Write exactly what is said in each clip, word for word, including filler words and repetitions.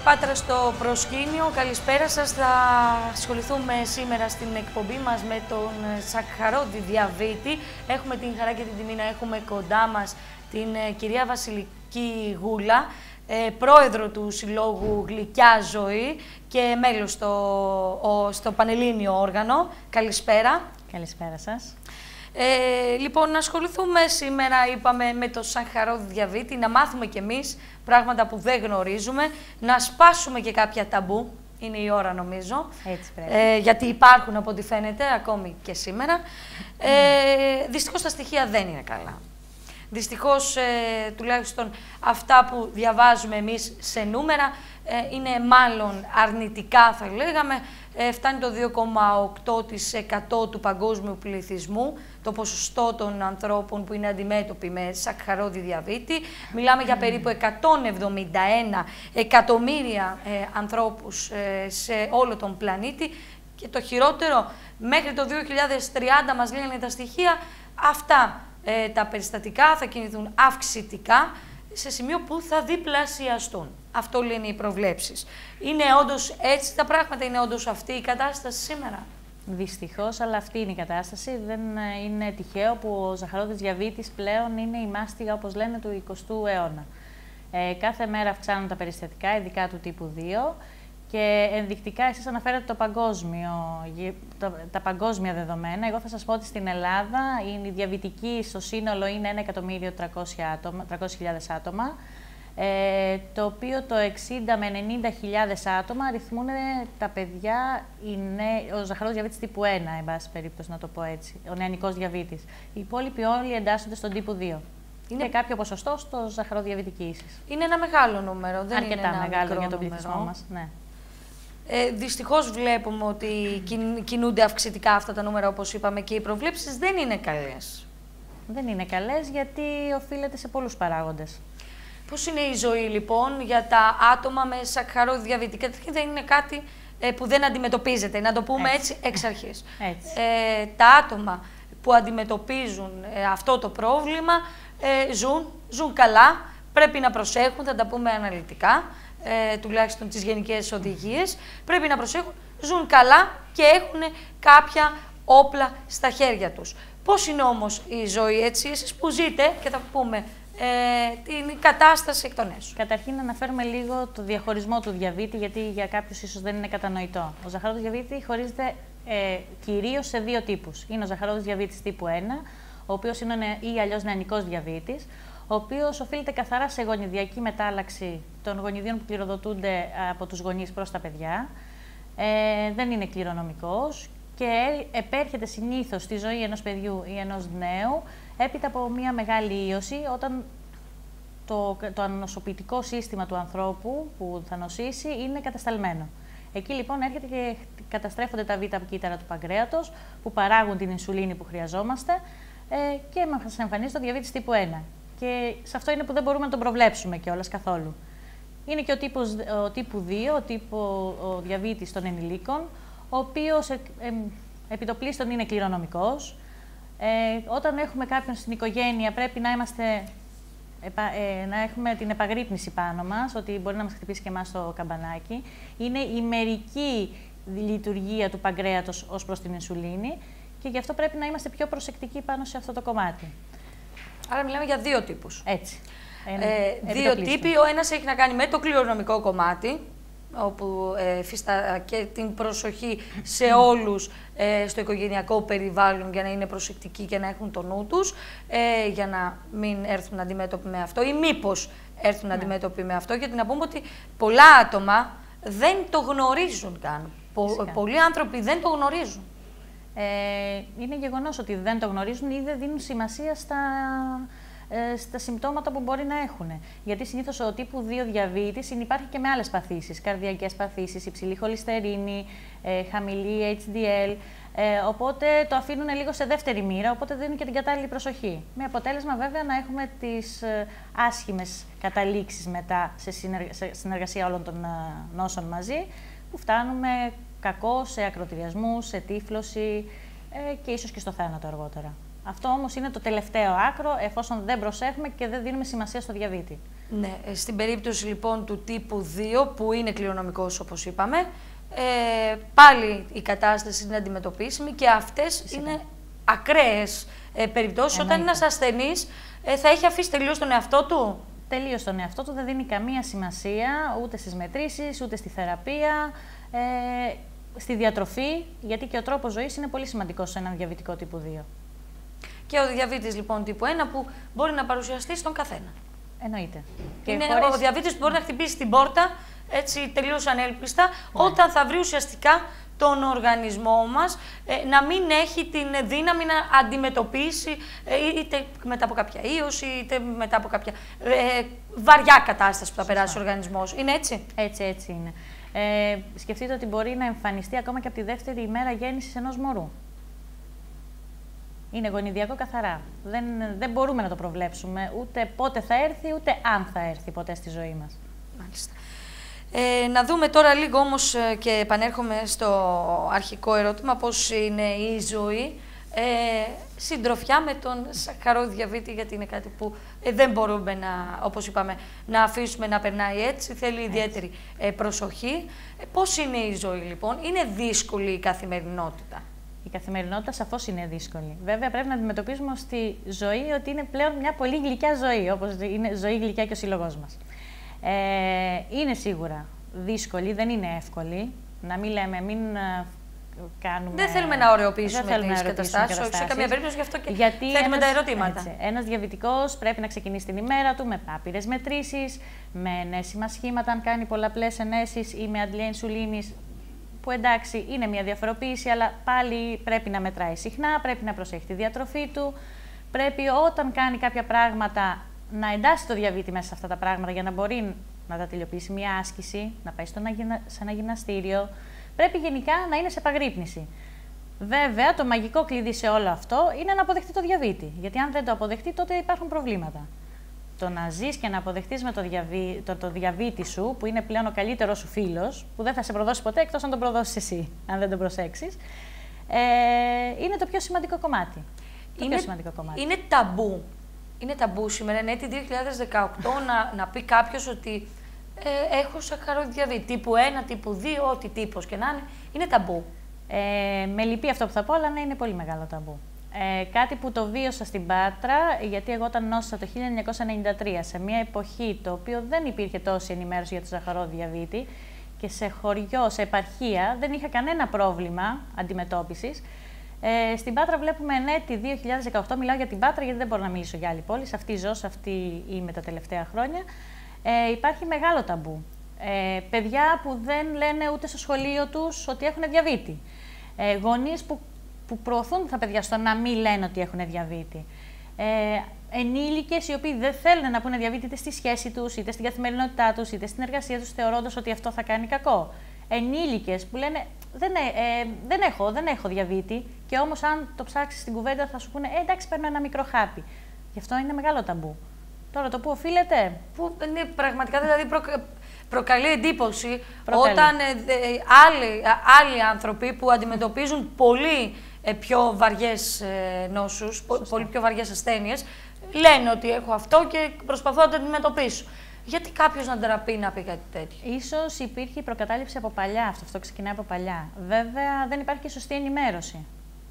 Πάτρα στο προσκήνιο, καλησπέρα σας. Θα ασχοληθούμε σήμερα στην εκπομπή μας με τον σακχαρώδη διαβήτη. Έχουμε την χαρά και την τιμή να έχουμε κοντά μας την κυρία Βασιλική Γούλα, πρόεδρο του Συλλόγου Γλυκιά Ζωή και μέλος στο, στο Πανελλήνιο όργανο. Καλησπέρα. Καλησπέρα σας. Ε, λοιπόν, να ασχοληθούμε σήμερα, είπαμε, με το σακχαρώδη διαβήτη, να μάθουμε κι εμείς πράγματα που δεν γνωρίζουμε, να σπάσουμε και κάποια ταμπού, είναι η ώρα νομίζω, Έτσι πρέπει. Ε, γιατί υπάρχουν από ό,τι φαίνεται ακόμη και σήμερα. Ε, δυστυχώς τα στοιχεία δεν είναι καλά. Δυστυχώς, ε, τουλάχιστον αυτά που διαβάζουμε εμείς σε νούμερα, ε, είναι μάλλον αρνητικά θα λέγαμε. Ε, φτάνει το δύο κόμμα οκτώ τοις εκατό του παγκόσμιου πληθυσμού, το ποσοστό των ανθρώπων που είναι αντιμέτωποι με σακχαρώδη διαβήτη. Μιλάμε για περίπου εκατόν εβδομήντα ένα εκατομμύρια ε, ανθρώπους ε, σε όλο τον πλανήτη. Και το χειρότερο, μέχρι το δύο χιλιάδες τριάντα μας λένε τα στοιχεία, αυτά ε, τα περιστατικά θα κινηθούν αυξητικά σε σημείο που θα διπλασιαστούν. Αυτό λένε οι προβλέψεις. Είναι όντως έτσι τα πράγματα, είναι όντως αυτή η κατάσταση σήμερα? Δυστυχώς, αλλά αυτή είναι η κατάσταση. Δεν είναι τυχαίο που ο σακχαρώδης διαβήτης πλέον είναι η μάστιγα, όπως λένε, του εικοστού αιώνα. Ε, κάθε μέρα αυξάνουν τα περιστατικά, ειδικά του τύπου δύο. Και ενδεικτικά, εσείς αναφέρατε το παγκόσμιο, το, τα παγκόσμια δεδομένα. Εγώ θα σας πω ότι στην Ελλάδα η διαβητική στο σύνολο είναι ένα εκατομμύριο τριακόσιες χιλιάδες άτομα, ε, το οποίο το εξήντα με ενενήντα χιλιάδες άτομα αριθμούν τα παιδιά, είναι ο σακχαρώδης διαβήτης τύπου ένα, εν πάση περίπτωση να το πω έτσι, ο νεανικός διαβήτης. Οι υπόλοιποι όλοι εντάσσονται στον τύπου δύο. Είναι και κάποιο ποσοστό στο σακχαρώδη διαβητική ίσης. Είναι ένα μεγάλο νούμερο, δεν Αρκετά είναι ένα μεγάλο μικρό για τον νούμερο. πληθυσμό μας. Ναι. Ε, δυστυχώς βλέπουμε ότι κινούνται αυξητικά αυτά τα νούμερα, όπως είπαμε, και οι προβλέψεις δεν είναι καλές. Δεν είναι καλές γιατί οφείλεται σε πολλούς παράγοντες. Πώς είναι η ζωή λοιπόν για τα άτομα με σακχαρώδη διαβήτη? Καταρχήν δεν είναι κάτι ε, που δεν αντιμετωπίζεται, να το πούμε έτσι, έτσι εξ αρχής. Έτσι. Ε, τα άτομα που αντιμετωπίζουν ε, αυτό το πρόβλημα ε, ζουν, ζουν καλά, πρέπει να προσέχουν, θα τα πούμε αναλυτικά. Ε, τουλάχιστον τις γενικές οδηγίες, πρέπει να προσέχουν, ζουν καλά και έχουν κάποια όπλα στα χέρια τους. Πώς είναι όμως η ζωή έτσι, εσείς που ζείτε, και θα πούμε ε, την κατάσταση εκ των έσω? Καταρχήν να αναφέρουμε λίγο το διαχωρισμό του διαβήτη, γιατί για κάποιους ίσως δεν είναι κατανοητό. Ο σακχαρώδης διαβήτη χωρίζεται ε, κυρίως σε δύο τύπους. Είναι ο σακχαρώδης διαβήτης τύπου ένα, ο οποίος είναι ή αλλιώς νεανικός διαβήτης, ο οποίος οφείλεται καθαρά σε γονιδιακή μετάλλαξη των γονιδίων που κληροδοτούνται από τους γονείς προς τα παιδιά. Ε, δεν είναι κληρονομικός και επέρχεται συνήθως στη ζωή ενός παιδιού ή ενός νέου έπειτα από μια μεγάλη ίωση, όταν το, το ανοσοποιητικό σύστημα του ανθρώπου που θα νοσήσει είναι κατασταλμένο. Εκεί λοιπόν έρχεται και καταστρέφονται τα β' κύτταρα του παγκρέατος που παράγουν την ινσουλίνη που χρειαζόμαστε ε, και μας εμφανίζει το διαβήτης τύπου ένα. Και σε αυτό είναι που δεν μπορούμε να τον προβλέψουμε κιόλας καθόλου. Είναι και ο, τύπος, ο τύπου δύο, ο, τύπο, ο διαβήτης των ενηλίκων, ο οποίος ε, ε, επιτοπλίστων είναι κληρονομικός. Ε, όταν έχουμε κάποιον στην οικογένεια πρέπει να, είμαστε, ε, να έχουμε την επαγρύπνηση πάνω μας, ότι μπορεί να μας χτυπήσει και εμάς το καμπανάκι. Είναι η μερική λειτουργία του παγκρέατος ως προς την ινσουλίνη και γι' αυτό πρέπει να είμαστε πιο προσεκτικοί πάνω σε αυτό το κομμάτι. Άρα μιλάμε για δύο τύπους. Έτσι. Ε, δύο τύποι. Ο ένας έχει να κάνει με το κληρονομικό κομμάτι, όπου ε, φυστα και την προσοχή σε όλους ε, στο οικογενειακό περιβάλλον για να είναι προσεκτικοί και να έχουν το νου τους, ε, για να μην έρθουν αντιμέτωποι με αυτό ή μήπως έρθουν ναι. αντιμέτωποι με αυτό, γιατί να πούμε ότι πολλά άτομα δεν το γνωρίζουν καν. Πο πολλοί άνθρωποι δεν το γνωρίζουν. Ε, είναι γεγονός ότι δεν το γνωρίζουν ή δεν δίνουν σημασία στα, ε, στα συμπτώματα που μπορεί να έχουν. Γιατί συνήθως ο τύπου δύο διαβήτης υπάρχει και με άλλες παθήσεις, καρδιακές παθήσεις, υψηλή χολυστερίνη, ε, χαμηλή έιτς ντι ελ, ε, οπότε το αφήνουν λίγο σε δεύτερη μοίρα, οπότε δίνουν και την κατάλληλη προσοχή. Με αποτέλεσμα βέβαια να έχουμε τις ε, άσχημες καταλήξεις μετά σε, συνεργα σε συνεργασία όλων των ε, νόσων μαζί, που φτάνουμε κακό σε ακροτηριασμούς, σε τύφλωση ε, και ίσως και στο θάνατο αργότερα. Αυτό όμως είναι το τελευταίο άκρο, εφόσον δεν προσέχουμε και δεν δίνουμε σημασία στο διαβήτη. Ναι, στην περίπτωση λοιπόν του τύπου δύο, που είναι κληρονομικός όπως είπαμε, ε, πάλι η κατάσταση είναι αντιμετωπίσιμη και αυτές Φυσικά. είναι ακραίες ε, περιπτώσεις. Εννοείται. Όταν ένας ασθενής ε, θα έχει αφήσει τελείως τον εαυτό του. Τελείως τον εαυτό του, δεν δίνει καμία σημασία ούτε στις μετρήσεις, ούτε στη θεραπεία, ε, στη διατροφή, γιατί και ο τρόπος ζωής είναι πολύ σημαντικός σε έναν διαβητικό τύπου δύο. Και ο διαβήτης λοιπόν τύπου ένα που μπορεί να παρουσιαστεί στον καθένα. Εννοείται. Είναι και χωρίς... ο διαβήτης που μπορεί να χτυπήσει την πόρτα έτσι τελείως ανέλπιστα, ναι. όταν θα βρει ουσιαστικά τον οργανισμό μας ε, να μην έχει την δύναμη να αντιμετωπίσει ε, είτε μετά από κάποια ίωση, είτε μετά από κάποια ε, βαριά κατάσταση που θα περάσει ο οργανισμός. Είναι έτσι? Έτσι, έτσι είναι. Ε, σκεφτείτε ότι μπορεί να εμφανιστεί ακόμα και από τη δεύτερη ημέρα γέννησης ενός μωρού. Είναι γονιδιακό καθαρά. Δεν, δεν μπορούμε να το προβλέψουμε ούτε πότε θα έρθει, ούτε αν θα έρθει ποτέ στη ζωή μας. Μάλιστα. Ε, να δούμε τώρα λίγο όμως και επανέρχομαι στο αρχικό ερώτημα, πώς είναι η ζωή ε, συντροφιά με τον σακχαρώδη διαβήτη, γιατί είναι κάτι που ε, δεν μπορούμε να, όπως είπαμε, να αφήσουμε να περνάει έτσι, θέλει ιδιαίτερη ε, προσοχή. Ε, πώς είναι η ζωή λοιπόν? Είναι δύσκολη η καθημερινότητα? Η καθημερινότητα σαφώς είναι δύσκολη. Βέβαια, πρέπει να αντιμετωπίζουμε στη ζωή ότι είναι πλέον μια πολύ γλυκιά ζωή, όπως είναι ζωή γλυκιά και ο σύλλογός μας. Ε, είναι σίγουρα δύσκολη, δεν είναι εύκολη. Να μην λέμε, μην κάνουμε... Δεν θέλουμε να ωρεοποιήσουμε τις καταστάσεις, όχι σε καμία περίπτωση, γι' αυτό και γιατί θέτουμε τα ερωτήματα. Έτσι, ένας διαβητικός πρέπει να ξεκινήσει την ημέρα του με πάπυρες μετρήσεις, με ενέσιμα σχήματα, αν κάνει πολλαπλές ενέσεις ή με αντλία ινσουλίνης, που εντάξει είναι μια διαφοροποίηση, αλλά πάλι πρέπει να μετράει συχνά, πρέπει να προσέχει τη διατροφή του, πρέπει όταν κάνει κάποια πράγματα να εντάσσει το διαβήτη μέσα σε αυτά τα πράγματα για να μπορεί να τα τελειοποιήσει μια άσκηση, να πάει στο, σε ένα γυμναστήριο. Πρέπει γενικά να είναι σε επαγρύπνηση. Βέβαια, το μαγικό κλειδί σε όλο αυτό είναι να αποδεχτεί το διαβήτη. Γιατί αν δεν το αποδεχτεί, τότε υπάρχουν προβλήματα. Το να ζεις και να αποδεχτείς με το, διαβή, το, το διαβήτη σου, που είναι πλέον ο καλύτερος σου φίλος, που δεν θα σε προδώσει ποτέ εκτός αν τον προδώσεις εσύ, αν δεν τον προσέξεις, ε, είναι το πιο σημαντικό κομμάτι. Το είναι, πιο σημαντικό κομμάτι. Είναι ταμπού. Είναι ταμπού σήμερα, είναι έτη δύο χιλιάδες δεκαοκτώ, να, να πει κάποιος ότι ε, έχω σακχαρώδη διαβήτη, τύπου ένα, τύπου δύο, ό,τι τύπος και να είναι. Είναι ταμπού. Ε, με λυπεί αυτό που θα πω, αλλά ναι, είναι πολύ μεγάλο ταμπού. Ε, κάτι που το βίωσα στην Πάτρα, γιατί εγώ όταν νόσησα το χίλια εννιακόσια ενενήντα τρία, σε μια εποχή το οποίο δεν υπήρχε τόση ενημέρωση για το σακχαρώδη διαβήτη και σε χωριό, σε επαρχία, δεν είχα κανένα πρόβλημα αντιμετώπισης. Ε, στην Πάτρα βλέπουμε εν έτη δύο χιλιάδες δεκαοκτώ, μιλάω για την Πάτρα γιατί δεν μπορώ να μιλήσω για άλλη πόλη, σε αυτή ζω, σε αυτή είμαι τα τελευταία χρόνια, ε, υπάρχει μεγάλο ταμπού. Ε, παιδιά που δεν λένε ούτε στο σχολείο τους ότι έχουν διαβήτη. Ε, γονείς που που προωθούν τα παιδιά στο να μην λένε ότι έχουν διαβήτη. Ε, ενήλικες οι οποίοι δεν θέλουν να πούνε διαβήτη είτε στη σχέση τους, είτε στην καθημερινότητά τους, είτε στην εργασία τους, θεωρώντας ότι αυτό θα κάνει κακό. Ενήλικες που λένε δεν, ε, δεν, έχω, δεν έχω διαβήτη, και όμως αν το ψάξεις στην κουβέντα θα σου πούνε ε, εντάξει, παίρνω ένα μικρό χάπι. Γι' αυτό είναι μεγάλο ταμπού. Τώρα το που οφείλεται. Που είναι πραγματικά δηλαδή προ, προκαλεί εντύπωση προκαλεί. όταν ε, ε, άλλοι, άλλοι άνθρωποι που αντιμετωπίζουν πολύ ε, πιο βαριές ε, νόσους, πο, πολύ πιο βαριές ασθένειες, λένε ότι έχω αυτό και προσπαθώ να το αντιμετωπίσω. Γιατί κάποιος να ντραπεί να πει κάτι τέτοιο? Ίσως υπήρχε η προκατάληψη από παλιά, αυτό, αυτό ξεκινάει από παλιά. Βέβαια δεν υπάρχει και σωστή ενημέρωση.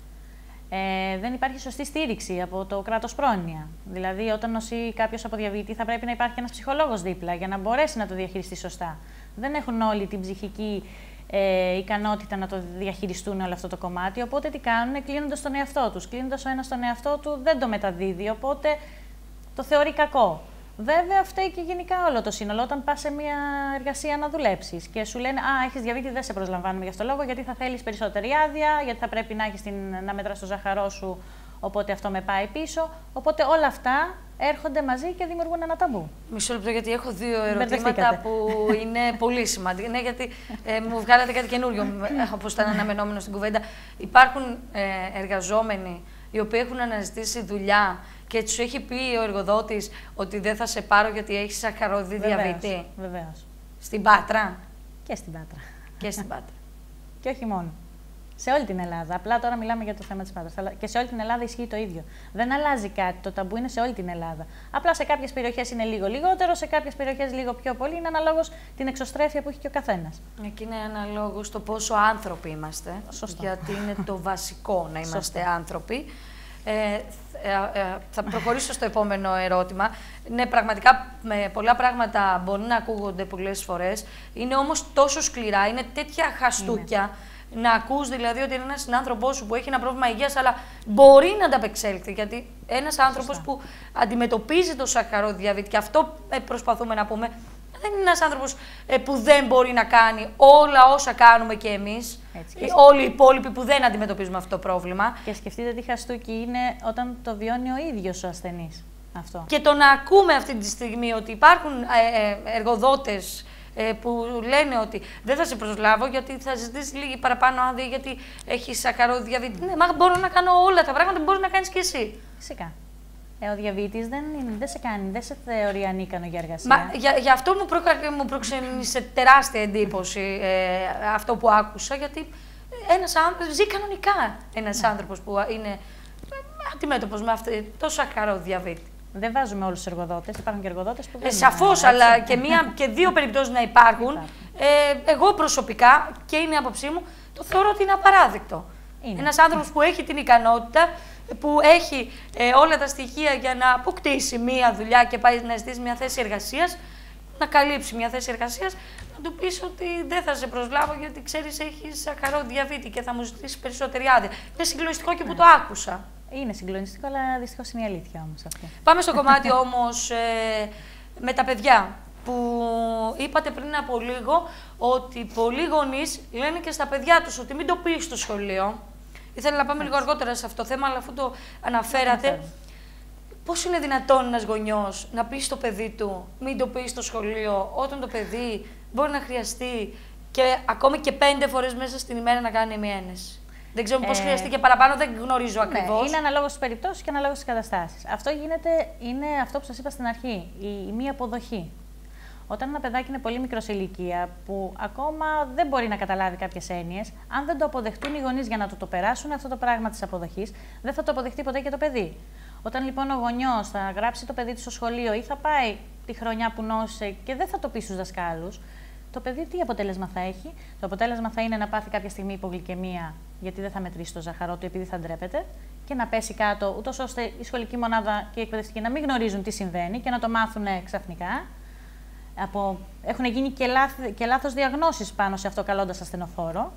Ε, δεν υπάρχει σωστή στήριξη από το κράτος πρόνοια. Δηλαδή, όταν νοσεί κάποιος από διαβήτη, θα πρέπει να υπάρχει ένας ψυχολόγος δίπλα για να μπορέσει να το διαχειριστεί σωστά. Δεν έχουν όλοι την ψυχική ε, ικανότητα να το διαχειριστούν όλο αυτό το κομμάτι. Οπότε, τι κάνουν, κλείνοντας τον εαυτό τους. Κλείνοντας ο ένας τον εαυτό του, δεν το μεταδίδει. Οπότε, το θεωρεί κακό. Βέβαια, φταίει και γενικά όλο το σύνολο. Όταν πας σε μια εργασία να δουλέψεις και σου λένε «Α, έχεις διαβήτη, δεν σε προσλαμβάνουμε για αυτό το λόγο, γιατί θα θέλεις περισσότερη άδεια, γιατί θα πρέπει να, έχεις την, να μετράς το ζάχαρό σου, οπότε αυτό με πάει πίσω». Οπότε όλα αυτά έρχονται μαζί και δημιουργούν ένα ταμπού. Μισό λεπτό, γιατί έχω δύο ερωτήματα που είναι πολύ σημαντικά. Ναι, γιατί ε, μου βγάλατε κάτι καινούριο, όπως ήταν αναμενόμενο στην κουβέντα. Υπάρχουν ε, εργαζόμενοι οι οποίοι έχουν αναζητήσει δουλειά και τους έχει πει ο εργοδότης ότι δεν θα σε πάρω γιατί έχεις σακχαρώδη διαβήτη. Βεβαίως. Στην Πάτρα. Και στην Πάτρα. Και στην Πάτρα. Και όχι μόνο. Σε όλη την Ελλάδα. Απλά τώρα μιλάμε για το θέμα της μάζας. Αλλά και σε όλη την Ελλάδα ισχύει το ίδιο. Δεν αλλάζει κάτι. Το ταμπού είναι σε όλη την Ελλάδα. Απλά σε κάποιες περιοχές είναι λίγο λιγότερο, σε κάποιες περιοχές λίγο πιο πολύ. Είναι αναλόγως την εξωστρέφεια που έχει και ο καθένας. Εκεί είναι αναλόγως το πόσο άνθρωποι είμαστε. Σωστό. Γιατί είναι το βασικό να είμαστε Σωστό. άνθρωποι. Ε, ε, ε, θα προχωρήσω στο επόμενο ερώτημα. Ναι, πραγματικά με πολλά πράγματα μπορεί να ακούγονται πολλές φορές. Είναι όμως τόσο σκληρά, είναι τέτοια χαστούκια. Είναι. Να ακούς δηλαδή ότι είναι ένας συνάνθρωπός σου που έχει ένα πρόβλημα υγείας, αλλά μπορεί να ανταπεξέλθει. Γιατί ένας άνθρωπος που αντιμετωπίζει το σακχαροδιαβήτη, και αυτό προσπαθούμε να πούμε, δεν είναι ένας άνθρωπος που δεν μπορεί να κάνει όλα όσα κάνουμε και εμείς. Έτσι. Όλοι οι υπόλοιποι που δεν αντιμετωπίζουμε αυτό το πρόβλημα. Και σκεφτείτε τι χαστούκι είναι όταν το βιώνει ο ίδιος ο ασθενής. Αυτό. Και το να ακούμε αυτή τη στιγμή ότι υπάρχουν εργοδότες που λένε ότι δεν θα σε προσλάβω γιατί θα ζητήσει λίγη παραπάνω άδεια γιατί έχει σακχαροδιαβήτη. Ναι, μα μπορώ να κάνω όλα τα πράγματα που μπορεί να κάνεις και εσύ. Φυσικά. Ε, ο διαβήτης δεν, δεν σε κάνει, δεν σε θεωρεί ανίκανο για εργασία. Μα, για, για αυτό μου, προ, μου προξένησε τεράστια εντύπωση ε, αυτό που άκουσα, γιατί ένας άνθρωπος ζει κανονικά. Ένας ναι. άνθρωπος που είναι αντιμέτωπος με αυτό το σακχαροδιαβήτη. Δεν βάζουμε όλους τους εργοδότες, υπάρχουν και εργοδότες που δεν ε, Σαφώς, είναι, αλλά και, μία, και δύο περιπτώσεις να υπάρχουν. Ε, εγώ προσωπικά, και είναι η άποψή μου, το θεωρώ ότι είναι απαράδεκτο. Είναι. Ένας άνθρωπος που έχει την ικανότητα, που έχει ε, όλα τα στοιχεία για να αποκτήσει μία δουλειά και πάει να ζητήσει μια θέση εργασίας, να καλύψει μια θέση εργασίας, να του πεις ότι δεν θα σε προσλάβω γιατί ξέρεις έχεις σακχαροδιαβήτη και θα μου ζητήσει περισσότερη άδεια. Είναι συγκλονιστικό και που το άκουσα. Είναι συγκλονιστικό, αλλά δυστυχώς είναι η αλήθεια όμως αυτό. Πάμε στο κομμάτι όμως ε, με τα παιδιά, που είπατε πριν από λίγο ότι πολλοί γονείς λένε και στα παιδιά τους ότι μην το πεις στο σχολείο. Ήθελα να πάμε λίγο αργότερα σε αυτό το θέμα, αλλά αφού το αναφέρατε, πώς είναι δυνατόν ένας γονιός να πει στο παιδί του μην το πει στο σχολείο, όταν το παιδί μπορεί να χρειαστεί και ακόμη και πέντε φορές μέσα στην ημέρα να κάνει μια ένεση. Δεν ξέρω πώς ε... χρειαστεί και παραπάνω, δεν γνωρίζω ακριβώς. Ναι, είναι αναλόγως στις περιπτώσεις και αναλόγως στις καταστάσεις. Αυτό γίνεται, είναι αυτό που σας είπα στην αρχή, η, η μη αποδοχή. Όταν ένα παιδάκι είναι πολύ μικρό σε ηλικία, που ακόμα δεν μπορεί να καταλάβει κάποιες έννοιες, αν δεν το αποδεχτούν οι γονείς για να το, το περάσουν αυτό το πράγμα της αποδοχής, δεν θα το αποδεχτεί ποτέ και το παιδί. Όταν λοιπόν ο γονιός θα γράψει το παιδί του στο σχολείο ή θα πάει τη χρονιά που νόησε και δεν θα το πει στους δασκάλους, το παιδί τι αποτέλεσμα θα έχει? Το αποτέλεσμα θα είναι να πάθει κάποια στιγμή υπογλυκαιμία, γιατί δεν θα μετρήσει το ζάχαρό του, επειδή θα ντρέπεται, και να πέσει κάτω, ούτως ώστε η σχολική μονάδα και οι εκπαιδευτικοί να μην γνωρίζουν τι συμβαίνει και να το μάθουν ξαφνικά. Από... Έχουν γίνει και, λάθ... και λάθος διαγνώσεις πάνω σε αυτό, καλώντας ασθενοφόρο.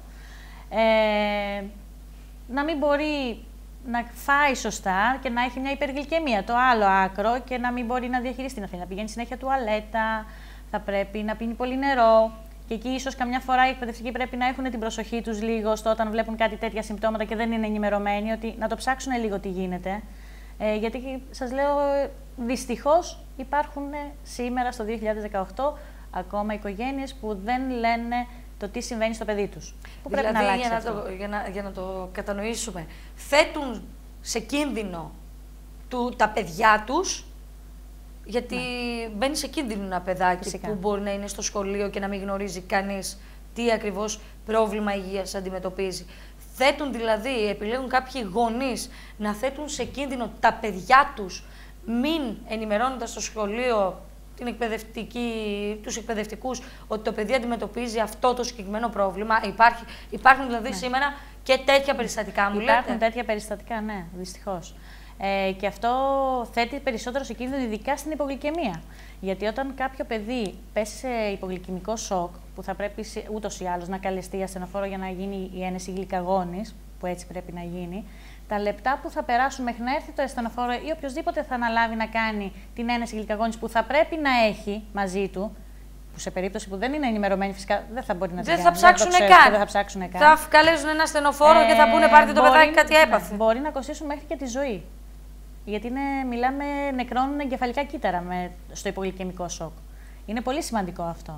Ε... Να μην μπορεί να φάει σωστά και να έχει μια υπεργλυκαιμία, το άλλο άκρο, και να μην μπορεί να διαχειριστεί, να θέλει να πηγαίνει συνέχεια τουαλέτα, θα πρέπει να πίνει πολύ νερό. Και εκεί ίσως καμιά φορά οι εκπαιδευτικοί πρέπει να έχουν την προσοχή τους λίγο στο όταν βλέπουν κάτι τέτοια συμπτώματα και δεν είναι ενημερωμένοι, ότι να το ψάξουν λίγο τι γίνεται. Ε, γιατί σας λέω, δυστυχώς υπάρχουν σήμερα στο δύο χιλιάδες δεκαοκτώ ακόμα οικογένειες που δεν λένε το τι συμβαίνει στο παιδί τους. Που δηλαδή, πρέπει να αλλάξει για, αυτό. να το, για, να, για να το κατανοήσουμε, θέτουν σε κίνδυνο του, τα παιδιά τους, γιατί ναι. μπαίνει σε κίνδυνο ένα παιδάκι Φυσικά. που μπορεί να είναι στο σχολείο και να μην γνωρίζει κανείς τι ακριβώς πρόβλημα υγείας αντιμετωπίζει. Θέτουν δηλαδή, επιλέγουν κάποιοι γονείς να θέτουν σε κίνδυνο τα παιδιά τους, μην ενημερώνοντας στο σχολείο την εκπαιδευτική, τους εκπαιδευτικούς ότι το παιδί αντιμετωπίζει αυτό το συγκεκριμένο πρόβλημα. Υπάρχει, υπάρχουν δηλαδή ναι. σήμερα και τέτοια περιστατικά, μου λέτε. Υπάρχουν τέτοια περιστατικά, ναι, δυστυχώς. Ε, και αυτό θέτει περισσότερο σε κίνδυνο, ειδικά στην υπογλυκαιμία. Γιατί όταν κάποιο παιδί πέσει σε υπογλυκαιμικό σοκ, που θα πρέπει ούτως ή άλλως να καλεστεί ασθενοφόρο για να γίνει η ένεση γλυκαγόνης, που έτσι πρέπει να γίνει, τα λεπτά που θα περάσουν μέχρι να έρθει το ασθενοφόρο ή οποιοδήποτε θα αναλάβει να κάνει την ένεση γλυκαγόνης που θα πρέπει να έχει μαζί του, που σε περίπτωση που δεν είναι ενημερωμένοι φυσικά δεν θα μπορεί να δεν την θα κάνει. ψάξουν δεν καν. Δεν θα ψάξουν καν. Θα καλέσουν ένα ασθενοφόρο ε, και θα πούνε πάρτε το παιδάκι, κάτι έπαθε. Μπορεί να κοστίσουν μέχρι και τη ζωή. Γιατί είναι, μιλάμε, νεκρώνουν εγκεφαλικά κύτταρα με, στο υπογλυκαιμικό σοκ. Είναι πολύ σημαντικό αυτό.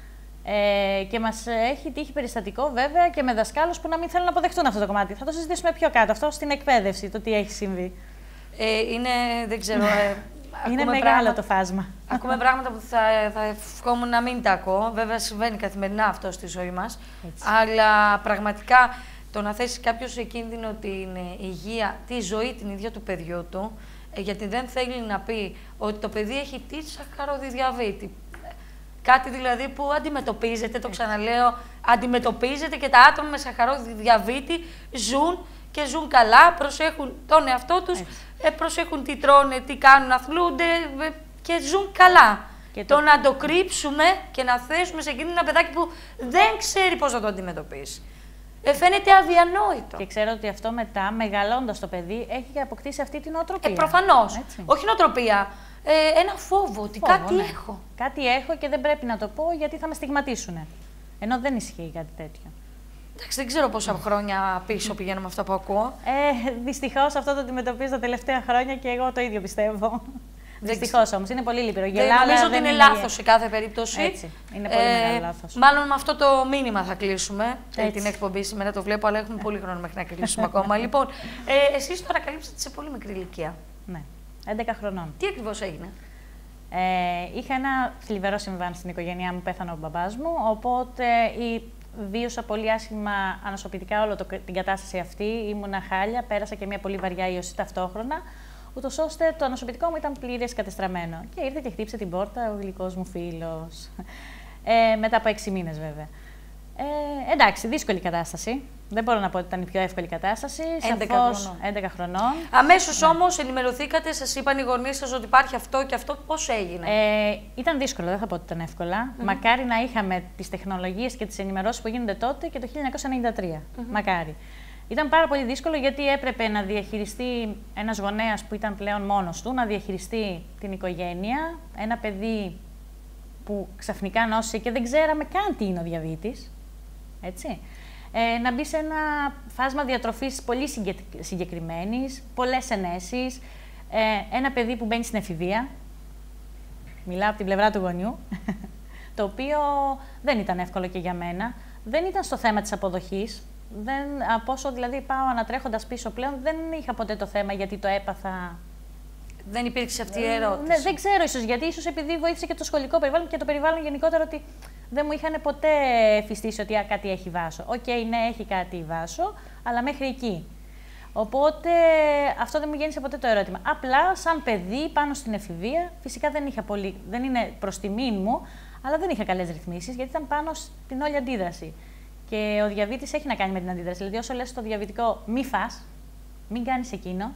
Ε, και μας έχει τύχει περιστατικό βέβαια και με δασκάλους που να μην θέλουν να αποδεχτούν αυτό το κομμάτι. Θα το συζητήσουμε πιο κάτω, αυτό στην εκπαίδευση, το τι έχει συμβεί. Ε, είναι, δεν ξέρω... Ε, είναι μεγάλο πράγματα, το φάσμα. Ακούμε πράγματα που θα, θα ευχόμουν να μην τα ακούω. Βέβαια συμβαίνει καθημερινά αυτό στη ζωή μας. Έτσι. Αλλά πραγματικά το να θέσει κάποιο σε κίνδυνο την υγεία, τη ζωή την ίδια του παιδιού του, γιατί δεν θέλει να πει ότι το παιδί έχει τη σαχαροδιαβήτη. Κάτι δηλαδή που αντιμετωπίζεται, το ξαναλέω, αντιμετωπίζεται και τα άτομα με σαχαροδιαβήτη ζουν και ζουν καλά, προσέχουν τον εαυτό τους, ε, προσέχουν τι τρώνε, τι κάνουν, αθλούνται ε, και ζουν καλά. Και το... το να το κρύψουμε και να θέσουμε σε κίνδυνο ένα παιδάκι που δεν ξέρει πώς θα το αντιμετωπίσει. Ε, φαίνεται αδιανόητο. Και ξέρω ότι αυτό μετά, μεγαλώντας το παιδί, έχει αποκτήσει αυτή την νοοτροπία. Ε, προφανώς. Όχι νοοτροπία. Ε, ένα φόβο, ότι φόβο, κάτι ναι. έχω. Κάτι έχω και δεν πρέπει να το πω γιατί θα με στιγματίσουν. Ενώ δεν ισχύει κάτι τέτοιο. Εντάξει, δεν ξέρω πόσα χρόνια πίσω πηγαίνω με αυτό που ακούω. Ε, δυστυχώς αυτό το αντιμετωπίζω τα τελευταία χρόνια και εγώ το ίδιο πιστεύω. Δυστυχώς όμως, είναι πολύ λυπηρό. Δεν νομίζω ότι είναι, είναι λάθος σε κάθε περίπτωση. Έτσι, είναι πολύ ε, μεγάλο λάθος. Μάλλον με αυτό το μήνυμα θα κλείσουμε ε, την εκπομπή σήμερα, το βλέπω, αλλά έχουμε πολύ χρόνο μέχρι να κλείσουμε ακόμα. Λοιπόν, ε, εσείς τώρα καλύψατε σε πολύ μικρή ηλικία. Ναι, έντεκα χρονών. Τι ακριβώς έγινε? Ε, είχα ένα θλιβερό συμβάν στην οικογένειά μου, πέθανε ο μπαμπάς μου, οπότε η, βίωσα πολύ άσχημα ανοσοποιητικά όλη την κατάσταση αυτή, ήμουνα χάλια, πέρασα και μια πολύ βαριά ίωση ταυτόχρονα, ούτως ώστε το ανοσοποιητικό μου ήταν πλήρες κατεστραμμένο. Και ήρθε και χτύπησε την πόρτα ο γλυκός μου φίλος. Ε, μετά από έξι μήνες βέβαια. Ε, εντάξει, δύσκολη κατάσταση. Δεν μπορώ να πω ότι ήταν η πιο εύκολη κατάσταση. έντεκα χρονών. έντεκα χρονών. Αμέσως ναι. όμως ενημερωθήκατε, σας είπαν οι γονείς σας ότι υπάρχει αυτό και αυτό. Πώς έγινε? Ε, ήταν δύσκολο, δεν θα πω ότι ήταν εύκολα. Mm-hmm. Μακάρι να είχαμε τις τεχνολογίες και τις ενημερώσεις που γίνονται τότε και το χίλια εννιακόσια ενενήντα τρία. Mm-hmm. Μακάρι. Ήταν πάρα πολύ δύσκολο γιατί έπρεπε να διαχειριστεί ένας γονέας που ήταν πλέον μόνος του, να διαχειριστεί την οικογένεια, ένα παιδί που ξαφνικά νόσησε και δεν ξέραμε καν τι είναι ο διαβήτης. Έτσι. Ε, να μπει σε ένα φάσμα διατροφής πολύ συγκεκριμένης, πολλές ενέσεις, ε, ένα παιδί που μπαίνει στην εφηβεία, μιλάω από την πλευρά του γονιού, το οποίο δεν ήταν εύκολο και για μένα, δεν ήταν στο θέμα της αποδοχής, δεν, από όσο δηλαδή πάω ανατρέχοντας πίσω πλέον, δεν είχα ποτέ το θέμα γιατί το έπαθα. Δεν υπήρξε αυτή η ερώτηση. Ναι, δεν ξέρω ίσως γιατί, ίσως επειδή βοήθησε και το σχολικό περιβάλλον και το περιβάλλον γενικότερα ότι δεν μου είχαν ποτέ φυστήσει ότι α, κάτι έχει βάσο. Οκ, okay, ναι, έχει κάτι βάσο, αλλά μέχρι εκεί. Οπότε αυτό δεν μου γέννησε ποτέ το ερώτημα. Απλά, σαν παιδί, πάνω στην εφηβεία, φυσικά δεν είχα πολύ, δεν είναι προς τιμήν μου, αλλά δεν είχα καλές ρυθμίσεις, γιατί ήταν πάνω στην όλη αντίδραση. Και ο διαβήτης έχει να κάνει με την αντίδραση. Δηλαδή, όσο λες στο διαβητικό, μη φας, μην κάνεις εκείνο.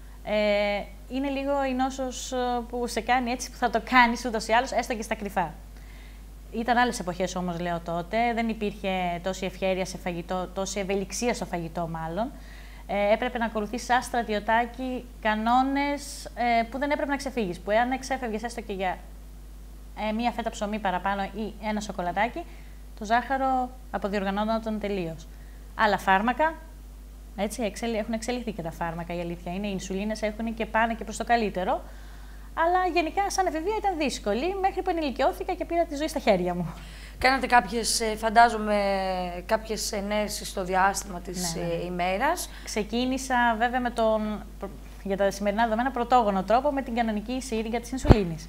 Ε, είναι λίγο η νόσος που σε κάνει έτσι που θα το κάνεις ούτως ή άλλως, έστω και στα κρυφά. Ήταν άλλες εποχές όμως, λέω τότε. Δεν υπήρχε τόση ευχέρεια σε φαγητό, τόση ευελιξία στο φαγητό, μάλλον. Ε, έπρεπε να ακολουθείς σαν στρατιωτάκι κανόνες ε, που δεν έπρεπε να ξεφύγεις. Που εάν εξέφευγες έστω και για ε, μία φέτα ψωμί παραπάνω ή ένα σοκολατάκι, το ζάχαρο αποδιοργανώνονταν τελείως. Άλλα φάρμακα. Έτσι, εξελι... έχουν εξελιχθεί και τα φάρμακα, η αλήθεια είναι. Οι ινσουλίνες έχουν και πάνε και προς το καλύτερο. Αλλά γενικά, σαν εφηβεία ήταν δύσκολη, μέχρι που ενηλικιώθηκα και πήρα τη ζωή στα χέρια μου. Κάνατε κάποιες, φαντάζομαι, κάποιες ενέσεις στο διάστημα της ναι, ναι. ημέρας. Ξεκίνησα βέβαια με τον, για τα σημερινά δεδομένα, πρωτόγονο τρόπο με την κανονική σύριγγα της ινσουλίνης.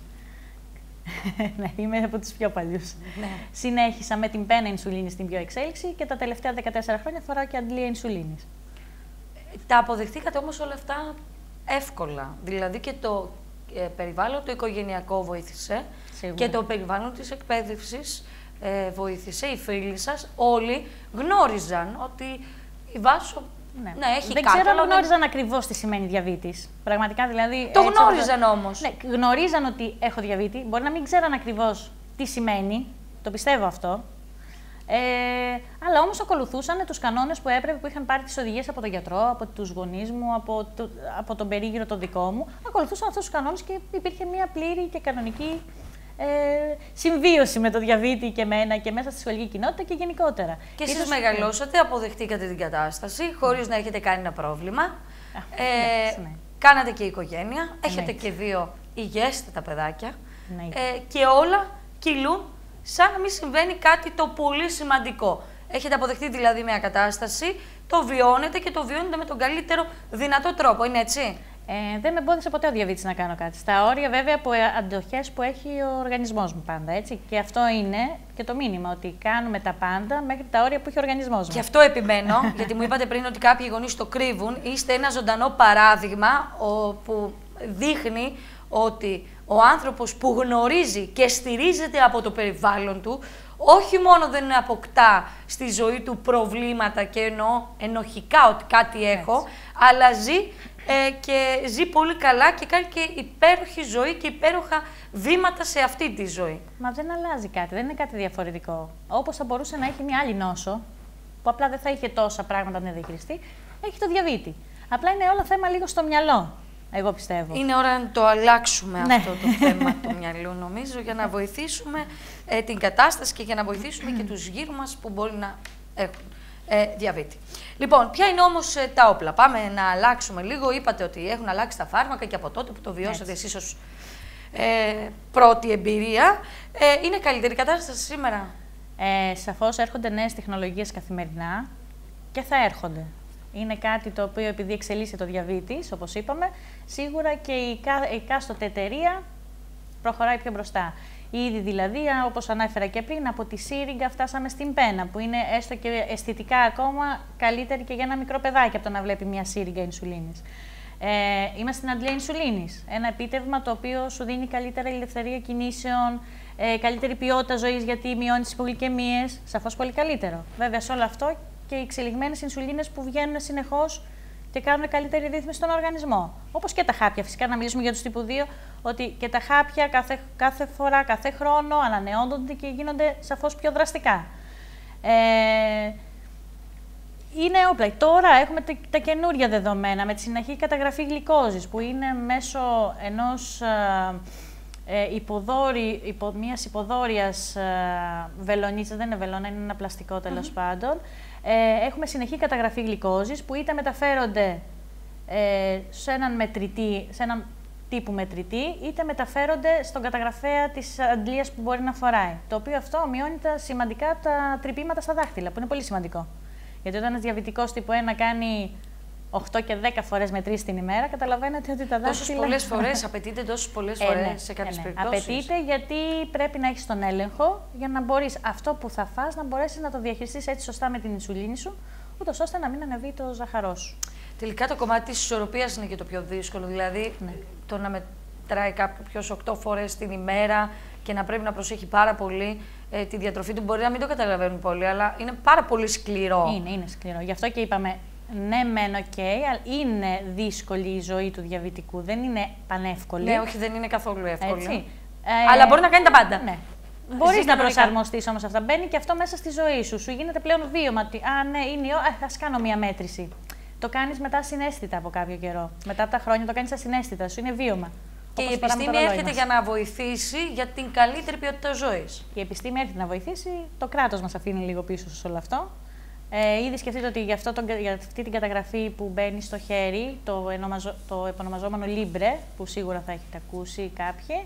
Ναι, είμαι από τους πιο παλιούς. Ναι. Συνέχισα με την πένα ινσουλίνη στην πιο εξέλιξη και τα τελευταία δεκατέσσερα χρόνια φοράω και αντλία ινσουλίνης. Τα αποδεχτήκατε όμως όλα αυτά εύκολα. Δηλαδή και το ε, περιβάλλον το οικογενειακό βοήθησε. Σίγουρα. Και το περιβάλλον της εκπαίδευσης ε, βοήθησε. Οι φίλοι σας όλοι γνώριζαν ότι η Βάσο ναι. Ναι, έχει δεν κάτι. ξέρω αν γνώριζαν δεν... ακριβώς τι σημαίνει διαβήτης. Πραγματικά δηλαδή. Το γνώριζαν το... όμως. Ναι, γνωρίζαν ότι έχω διαβήτη. Μπορεί να μην ξέραν ακριβώς τι σημαίνει. Το πιστεύω αυτό. Ε, αλλά όμως ακολουθούσαν τους κανόνες που έπρεπε, που είχαν πάρει τις οδηγίες από τον γιατρό, από τους γονείς μου, από, το, από τον περίγυρο το δικό μου. Ακολουθούσαν αυτούς τους κανόνες και υπήρχε μια πλήρη και κανονική ε, συμβίωση με το διαβήτη και εμένα και μέσα στη σχολική κοινότητα και γενικότερα. Και εσείς μεγαλώσατε, αποδεχτήκατε την κατάσταση, χωρίς να έχετε κάνει ένα πρόβλημα. Α, ε, ναι. Κάνατε και οικογένεια, έχετε ναι. και δύο υγιέστατα παιδάκια ναι. ε, και όλα κυλούν σαν να μην συμβαίνει κάτι το πολύ σημαντικό. Έχετε αποδεχτεί δηλαδή μια κατάσταση, το βιώνετε και το βιώνετε με τον καλύτερο δυνατό τρόπο, είναι έτσι? Ε, δεν με εμπόδισε ποτέ ο διαβήτης να κάνω κάτι. Στα όρια βέβαια από αντοχές που έχει ο οργανισμός μου πάντα, έτσι. Και αυτό είναι και το μήνυμα, ότι κάνουμε τα πάντα μέχρι τα όρια που έχει ο οργανισμός μου. Και αυτό επιμένω, γιατί μου είπατε πριν ότι κάποιοι γονείς το κρύβουν. Είστε ένα ζωντανό παράδειγμα που δείχνει ότι ο άνθρωπος που γνωρίζει και στηρίζεται από το περιβάλλον του, όχι μόνο δεν αποκτά στη ζωή του προβλήματα και εννοώ ενοχικά ότι κάτι έχω, έτσι, αλλά ζει ε, και ζει πολύ καλά και κάνει και υπέροχη ζωή και υπέροχα βήματα σε αυτή τη ζωή. Μα δεν αλλάζει κάτι, δεν είναι κάτι διαφορετικό. Όπως θα μπορούσε να έχει μια άλλη νόσο, που απλά δεν θα είχε τόσα πράγματα να διαχειριστεί, έχει το διαβήτη. Απλά είναι όλο θέμα λίγο στο μυαλό. Εγώ πιστεύω. Είναι ώρα να το αλλάξουμε, ναι, αυτό το θέμα του μυαλού, νομίζω, για να βοηθήσουμε ε, την κατάσταση και για να βοηθήσουμε και τους γύρω μας που μπορεί να έχουν ε, διαβήτη. Λοιπόν, ποια είναι όμως ε, τα όπλα. Πάμε να αλλάξουμε λίγο. Είπατε ότι έχουν αλλάξει τα φάρμακα και από τότε που το βιώσατε εσείς ως ε, πρώτη εμπειρία. Ε, είναι καλύτερη κατάσταση σήμερα? Ε, σαφώς έρχονται νέες τεχνολογίες καθημερινά και θα έρχονται. Είναι κάτι το οποίο, επειδή εξελίσσεται ο διαβήτης, όπως είπαμε, σίγουρα και η εκάστοτε εταιρεία προχωράει πιο μπροστά. Ήδη δηλαδή, όπως ανέφερα και πριν, από τη σύριγγα φτάσαμε στην πένα, που είναι έστω και αισθητικά ακόμα καλύτερη και για ένα μικρό παιδάκι από το να βλέπει μια σύριγγα ινσουλίνης. Ε, είμαστε στην αντλία ινσουλίνης, ένα επίτευγμα το οποίο σου δίνει καλύτερη ελευθερία κινήσεων, ε, καλύτερη ποιότητα ζωής, γιατί μειώνει τις υπογλυκαιμίες, σαφώς πολύ καλύτερο. Βέβαια, σε όλο αυτό και οι εξελιγμένες ινσουλίνες που βγαίνουν συνεχώς και κάνουν καλύτερη ρύθμιση στον οργανισμό. Όπως και τα χάπια, φυσικά, να μιλήσουμε για τους τύπου δύο, ότι και τα χάπια κάθε, κάθε φορά, κάθε χρόνο ανανεώνονται και γίνονται σαφώς πιο δραστικά. Ε, είναι όπλα. Τώρα έχουμε τα, τα καινούργια δεδομένα με τη συνεχή καταγραφή γλυκόζης, που είναι μέσω ενός ε, υποδόρη, υπο, μιας υποδόριας ε, βελονίτσας, δεν είναι βελόνα, είναι ένα πλαστικό τέλος mm-hmm. πάντων. Ε, έχουμε συνεχή καταγραφή γλυκόζης που είτε μεταφέρονται ε, σε έναν μετρητή, σε έναν τύπου μετρητή, είτε μεταφέρονται στον καταγραφέα της αντλίας που μπορεί να φοράει. Το οποίο αυτό μειώνει τα σημαντικά τα τρυπήματα στα δάχτυλα, που είναι πολύ σημαντικό. Γιατί όταν ένας διαβητικός τύπου ένα κάνει οκτώ και δέκα φορές μετρήσεις την ημέρα, καταλαβαίνετε ότι τα δάχτυλα... Τόσες πολλές φορές, απαιτείται τόσες πολλές φορές ε, ναι, σε κάποιες ε, ναι. περιπτώσεις. Απαιτείται γιατί πρέπει να έχεις τον έλεγχο για να μπορείς αυτό που θα φας να μπορέσεις να το διαχειριστείς έτσι σωστά με την ινσουλίνη σου, ούτως ώστε να μην ανεβεί το ζάχαρό σου. Τελικά το κομμάτι της ισορροπίας είναι και το πιο δύσκολο. Δηλαδή ναι. το να μετράει κάποιος οκτώ φορές την ημέρα και να πρέπει να προσέχει πάρα πολύ ε, τη διατροφή του. Μπορεί να μην το καταλαβαίνουν πολύ, αλλά είναι πάρα πολύ σκληρό. Είναι, είναι σκληρό. Γι' αυτό και είπαμε. Ναι, μεν, οκ, okay, αλλά είναι δύσκολη η ζωή του διαβητικού. Δεν είναι πανεύκολη. Ναι, όχι, δεν είναι καθόλου εύκολη. Έτσι. Αλλά ε, μπορεί να κάνει τα πάντα. Ναι. Μπορείς να προσαρμοστείς όμως αυτά. Μπαίνει και αυτό μέσα στη ζωή σου. Σου γίνεται πλέον βίωμα. Α, ναι, είναι η ώρα, ας κάνω μία μέτρηση. Το κάνεις μετά ασυναίσθητα από κάποιο καιρό. Μετά από τα χρόνια το κάνεις ασυναίσθητα. Σου είναι βίωμα. Και η επιστήμη έρχεται για να βοηθήσει για την καλύτερη ποιότητα ζωής. Η επιστήμη έρχεται να βοηθήσει. Το κράτος μας αφήνει λίγο πίσω σε όλο αυτό. Ε, ήδη σκεφτείτε ότι για, αυτό το, για αυτή την καταγραφή που μπαίνει στο χέρι, το, ενομαζο, το επωνομαζόμενο Libre, που σίγουρα θα έχετε ακούσει κάποιοι,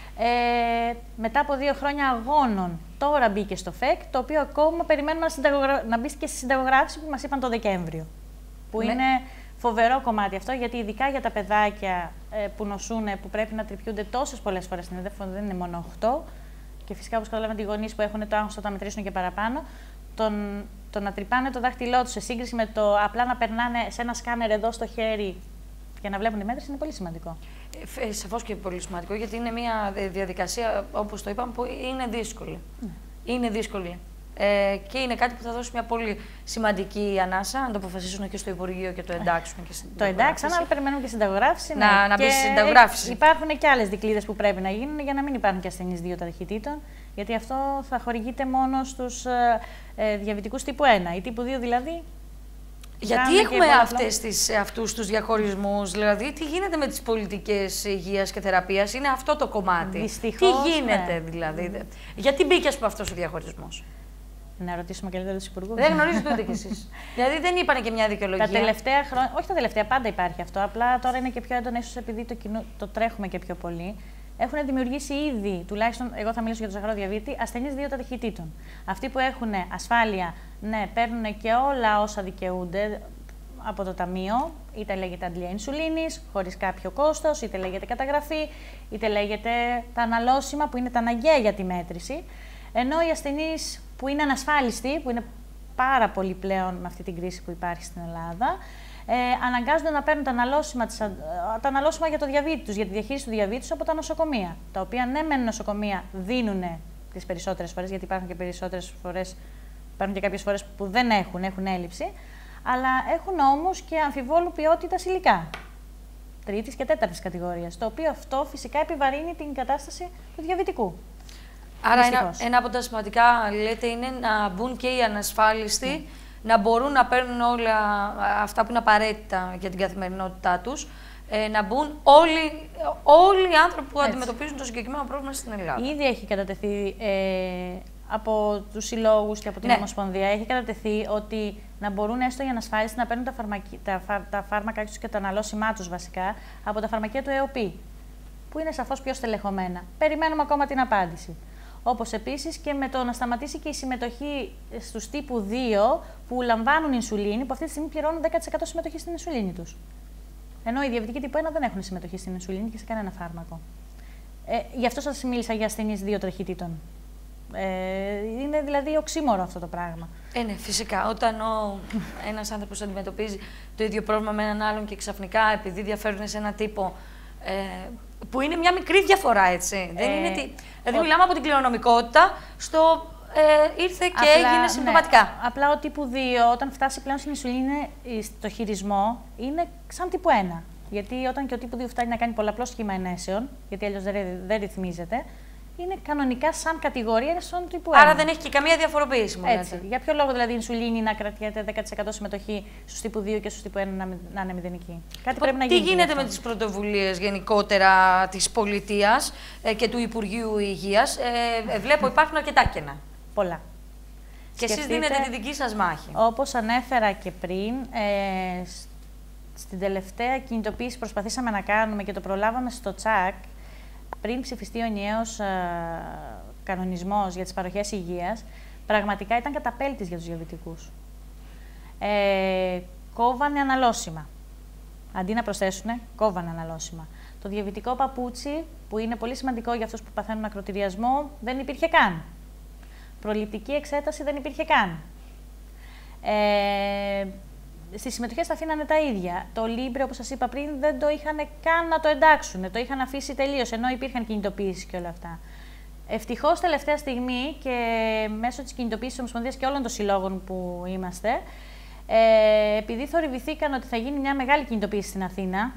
ε, μετά από δύο χρόνια αγώνων, τώρα μπήκε στο ΦΕΚ, το οποίο ακόμα περιμένουμε να, να μπει και στη συνταγογράφηση που μας είπαν το Δεκέμβριο. Που ναι. είναι φοβερό κομμάτι αυτό, γιατί ειδικά για τα παιδάκια ε, που νοσούν, που πρέπει να τρυπιούνται τόσες πολλές φορές την εδέφο, δεν είναι μόνο οκτώ, και φυσικά όπως καταλαβαίνετε οι γονείς που έχουν το άγχος θα τα μετρήσουν και παραπάνω, τον, το να τρυπάνε το δάχτυλό τους σε σύγκριση με το απλά να περνάνε σε ένα σκάνερ εδώ στο χέρι και να βλέπουν τη μέτρηση είναι πολύ σημαντικό. Ε, σαφώς και πολύ σημαντικό, γιατί είναι μια διαδικασία, όπως το είπαμε, που είναι δύσκολη. Ναι. Είναι δύσκολη. Ε, και είναι κάτι που θα δώσει μια πολύ σημαντική ανάσα, αν το αποφασίσουν και στο Υπουργείο και το εντάξουν και στην Το εντάξαν, αλλά περιμένουμε και συνταγογράφηση. Να, ναι. να μπει στη συνταγογράφηση. Υπάρχουν και άλλες δικλείδες που πρέπει να γίνουν για να μην υπάρχουν και ασθενείς δύο ταχυτήτων, γιατί αυτό θα χορηγείται μόνο στους ε, διαβητικούς τύπου ένα. Η τύπου δύο δηλαδή. Γιατί έχουμε αυτές τις, αυτούς τους διαχωρισμούς, δηλαδή τι γίνεται με τις πολιτικές υγείας και θεραπείας, είναι αυτό το κομμάτι. Δυστυχώς, τι γίνεται ναι. δηλαδή, mm. γιατί μπήκε από αυτός ο διαχωρισμός. Να ρωτήσουμε καλύτερα τους υπουργούς. Δεν γνωρίζετε ούτε κι εσείς. Δηλαδή δεν είπανε και μια δικαιολογία. Τα τελευταία χρόνια, όχι τα τελευταία, πάντα υπάρχει αυτό. Απλά τώρα είναι και πιο έντονο, ίσως επειδή το, κοινό, το τρέχουμε και πιο πολύ. Έχουν δημιουργήσει ήδη, τουλάχιστον εγώ θα μιλήσω για το ζαχαροδιαβήτη, ασθενείς δύο ταχυτήτων. Αυτοί που έχουν ασφάλεια, ναι, παίρνουν και όλα όσα δικαιούνται. από το ταμείο, είτε λέγεται αντλία ινσουλίνης, χωρίς κάποιο κόστος, είτε λέγεται καταγραφή, είτε λέγεται τα αναλώσιμα που είναι τα αναγκαία για τη μέτρηση. Ενώ οι ασθενείς που είναι ανασφάλιστοι, που είναι πάρα πολύ πλέον με αυτή την κρίση που υπάρχει στην Ελλάδα, ε, αναγκάζονται να παίρνουν τα αναλώσιμα, τα αναλώσιμα για το διαβήτη τους, για τη διαχείριση του διαβήτη τους από τα νοσοκομεία. Τα οποία ναι, μεν νοσοκομεία δίνουν τις περισσότερες φορές, γιατί υπάρχουν και περισσότερες φορές, υπάρχουν και κάποιες φορές που δεν έχουν, έχουν έλλειψη, αλλά έχουν όμως και αμφιβόλου ποιότητας υλικά. Τρίτης και τέταρτης κατηγορίας. Το οποίο αυτό φυσικά επιβαρύνει την κατάσταση του διαβητικού. Άρα, ένα, ένα από τα σημαντικά, λέτε, είναι να μπουν και οι ανασφάλιστοι, mm. να μπορούν να παίρνουν όλα αυτά που είναι απαραίτητα για την καθημερινότητά τους, ε, να μπουν όλοι, όλοι οι άνθρωποι που Έτσι. αντιμετωπίζουν το συγκεκριμένο πρόβλημα στην Ελλάδα. Ήδη έχει κατατεθεί ε, από τους συλλόγους και από την ναι. Ομοσπονδία, έχει κατατεθεί ότι να μπορούν έστω οι ανασφάλιστοι να παίρνουν τα, φαρμακι... τα, φα... τα φάρμακα τους και τα αναλώσιμά τους βασικά από τα φαρμακεία του ΕΟΠΗ, που είναι σαφώς πιο στελεχωμένα. Περιμένουμε ακόμα την απάντηση. Όπως επίσης και με το να σταματήσει και η συμμετοχή στους τύπου δύο που λαμβάνουν ινσουλίνη, που αυτή τη στιγμή πληρώνουν δέκα τοις εκατό συμμετοχή στην ινσουλίνη τους. Ενώ οι διαβητικοί τύπου ένα δεν έχουν συμμετοχή στην ινσουλίνη και σε κανένα φάρμακο. Ε, γι' αυτό σας μίλησα για ασθενείς δύο τραχυτήτων. Ε, είναι δηλαδή οξύμορο αυτό το πράγμα. Ε, ναι, φυσικά. Όταν ο, ένας άνθρωπος αντιμετωπίζει το ίδιο πρόβλημα με έναν άλλον και ξαφνικά επειδή διαφέρουν σε ένα τύπο. Ε, που είναι μια μικρή διαφορά, έτσι. Ε, Δεν είναι τι... Δηλαδή, ο... μιλάμε από την κληρονομικότητα στο ε, ήρθε και απλά, έγινε συμπτωματικά. Ναι, απλά ο τύπου δύο, όταν φτάσει πλέον στην ινσουλίνη, στο χειρισμό, είναι σαν τύπου ένα. Γιατί όταν και ο τύπου δύο φτάνει να κάνει πολλαπλό σχήμα ενέσεων, γιατί αλλιώς δεν, δεν ρυθμίζεται, είναι κανονικά σαν κατηγορία είναι στον τύπου ένα. Άρα δεν έχει και καμία διαφοροποίηση, μου Έτσι. Για ποιο λόγο δηλαδή η ινσουλίνη να κρατιέται δέκα τοις εκατό συμμετοχή στους τύπου δύο και στους τύπου ένα να, να είναι μηδενική? Κάτι πρέπει να γίνει. Τι γίνεται με τις πρωτοβουλίες γενικότερα της πολιτείας ε, και του Υπουργείου Υγείας? Ε, ε, βλέπω υπάρχουν αρκετά κενά. Πολλά. Και εσείς δίνετε τη δική σας μάχη. Όπως ανέφερα και πριν, ε, στην τελευταία κινητοποίηση που προσπαθήσαμε να κάνουμε και το προλάβαμε στο τσακ, πριν ψηφιστεί ο ενιαίος ε, κανονισμός για τις παροχές υγείας, πραγματικά ήταν καταπέλτης για τους διαβητικούς. Ε, κόβανε αναλώσιμα. Αντί να προσθέσουν, κόβανε αναλώσιμα. Το διαβητικό παπούτσι, που είναι πολύ σημαντικό για αυτούς που παθαίνουν ακροτηριασμό, δεν υπήρχε καν. Προληπτική εξέταση δεν υπήρχε καν. Ε, Στις συμμετοχές τα αφήνανε τα ίδια. Το Libre, όπως σας είπα πριν, δεν το είχαν καν να το εντάξουν. Το είχαν αφήσει τελείως, ενώ υπήρχαν κινητοποιήσεις και όλα αυτά. Ευτυχώς, τελευταία στιγμή και μέσω της κινητοποίησης της Ομοσπονδίας και όλων των συλλόγων που είμαστε, ε, επειδή θορυβηθήκαν ότι θα γίνει μια μεγάλη κινητοποίηση στην Αθήνα,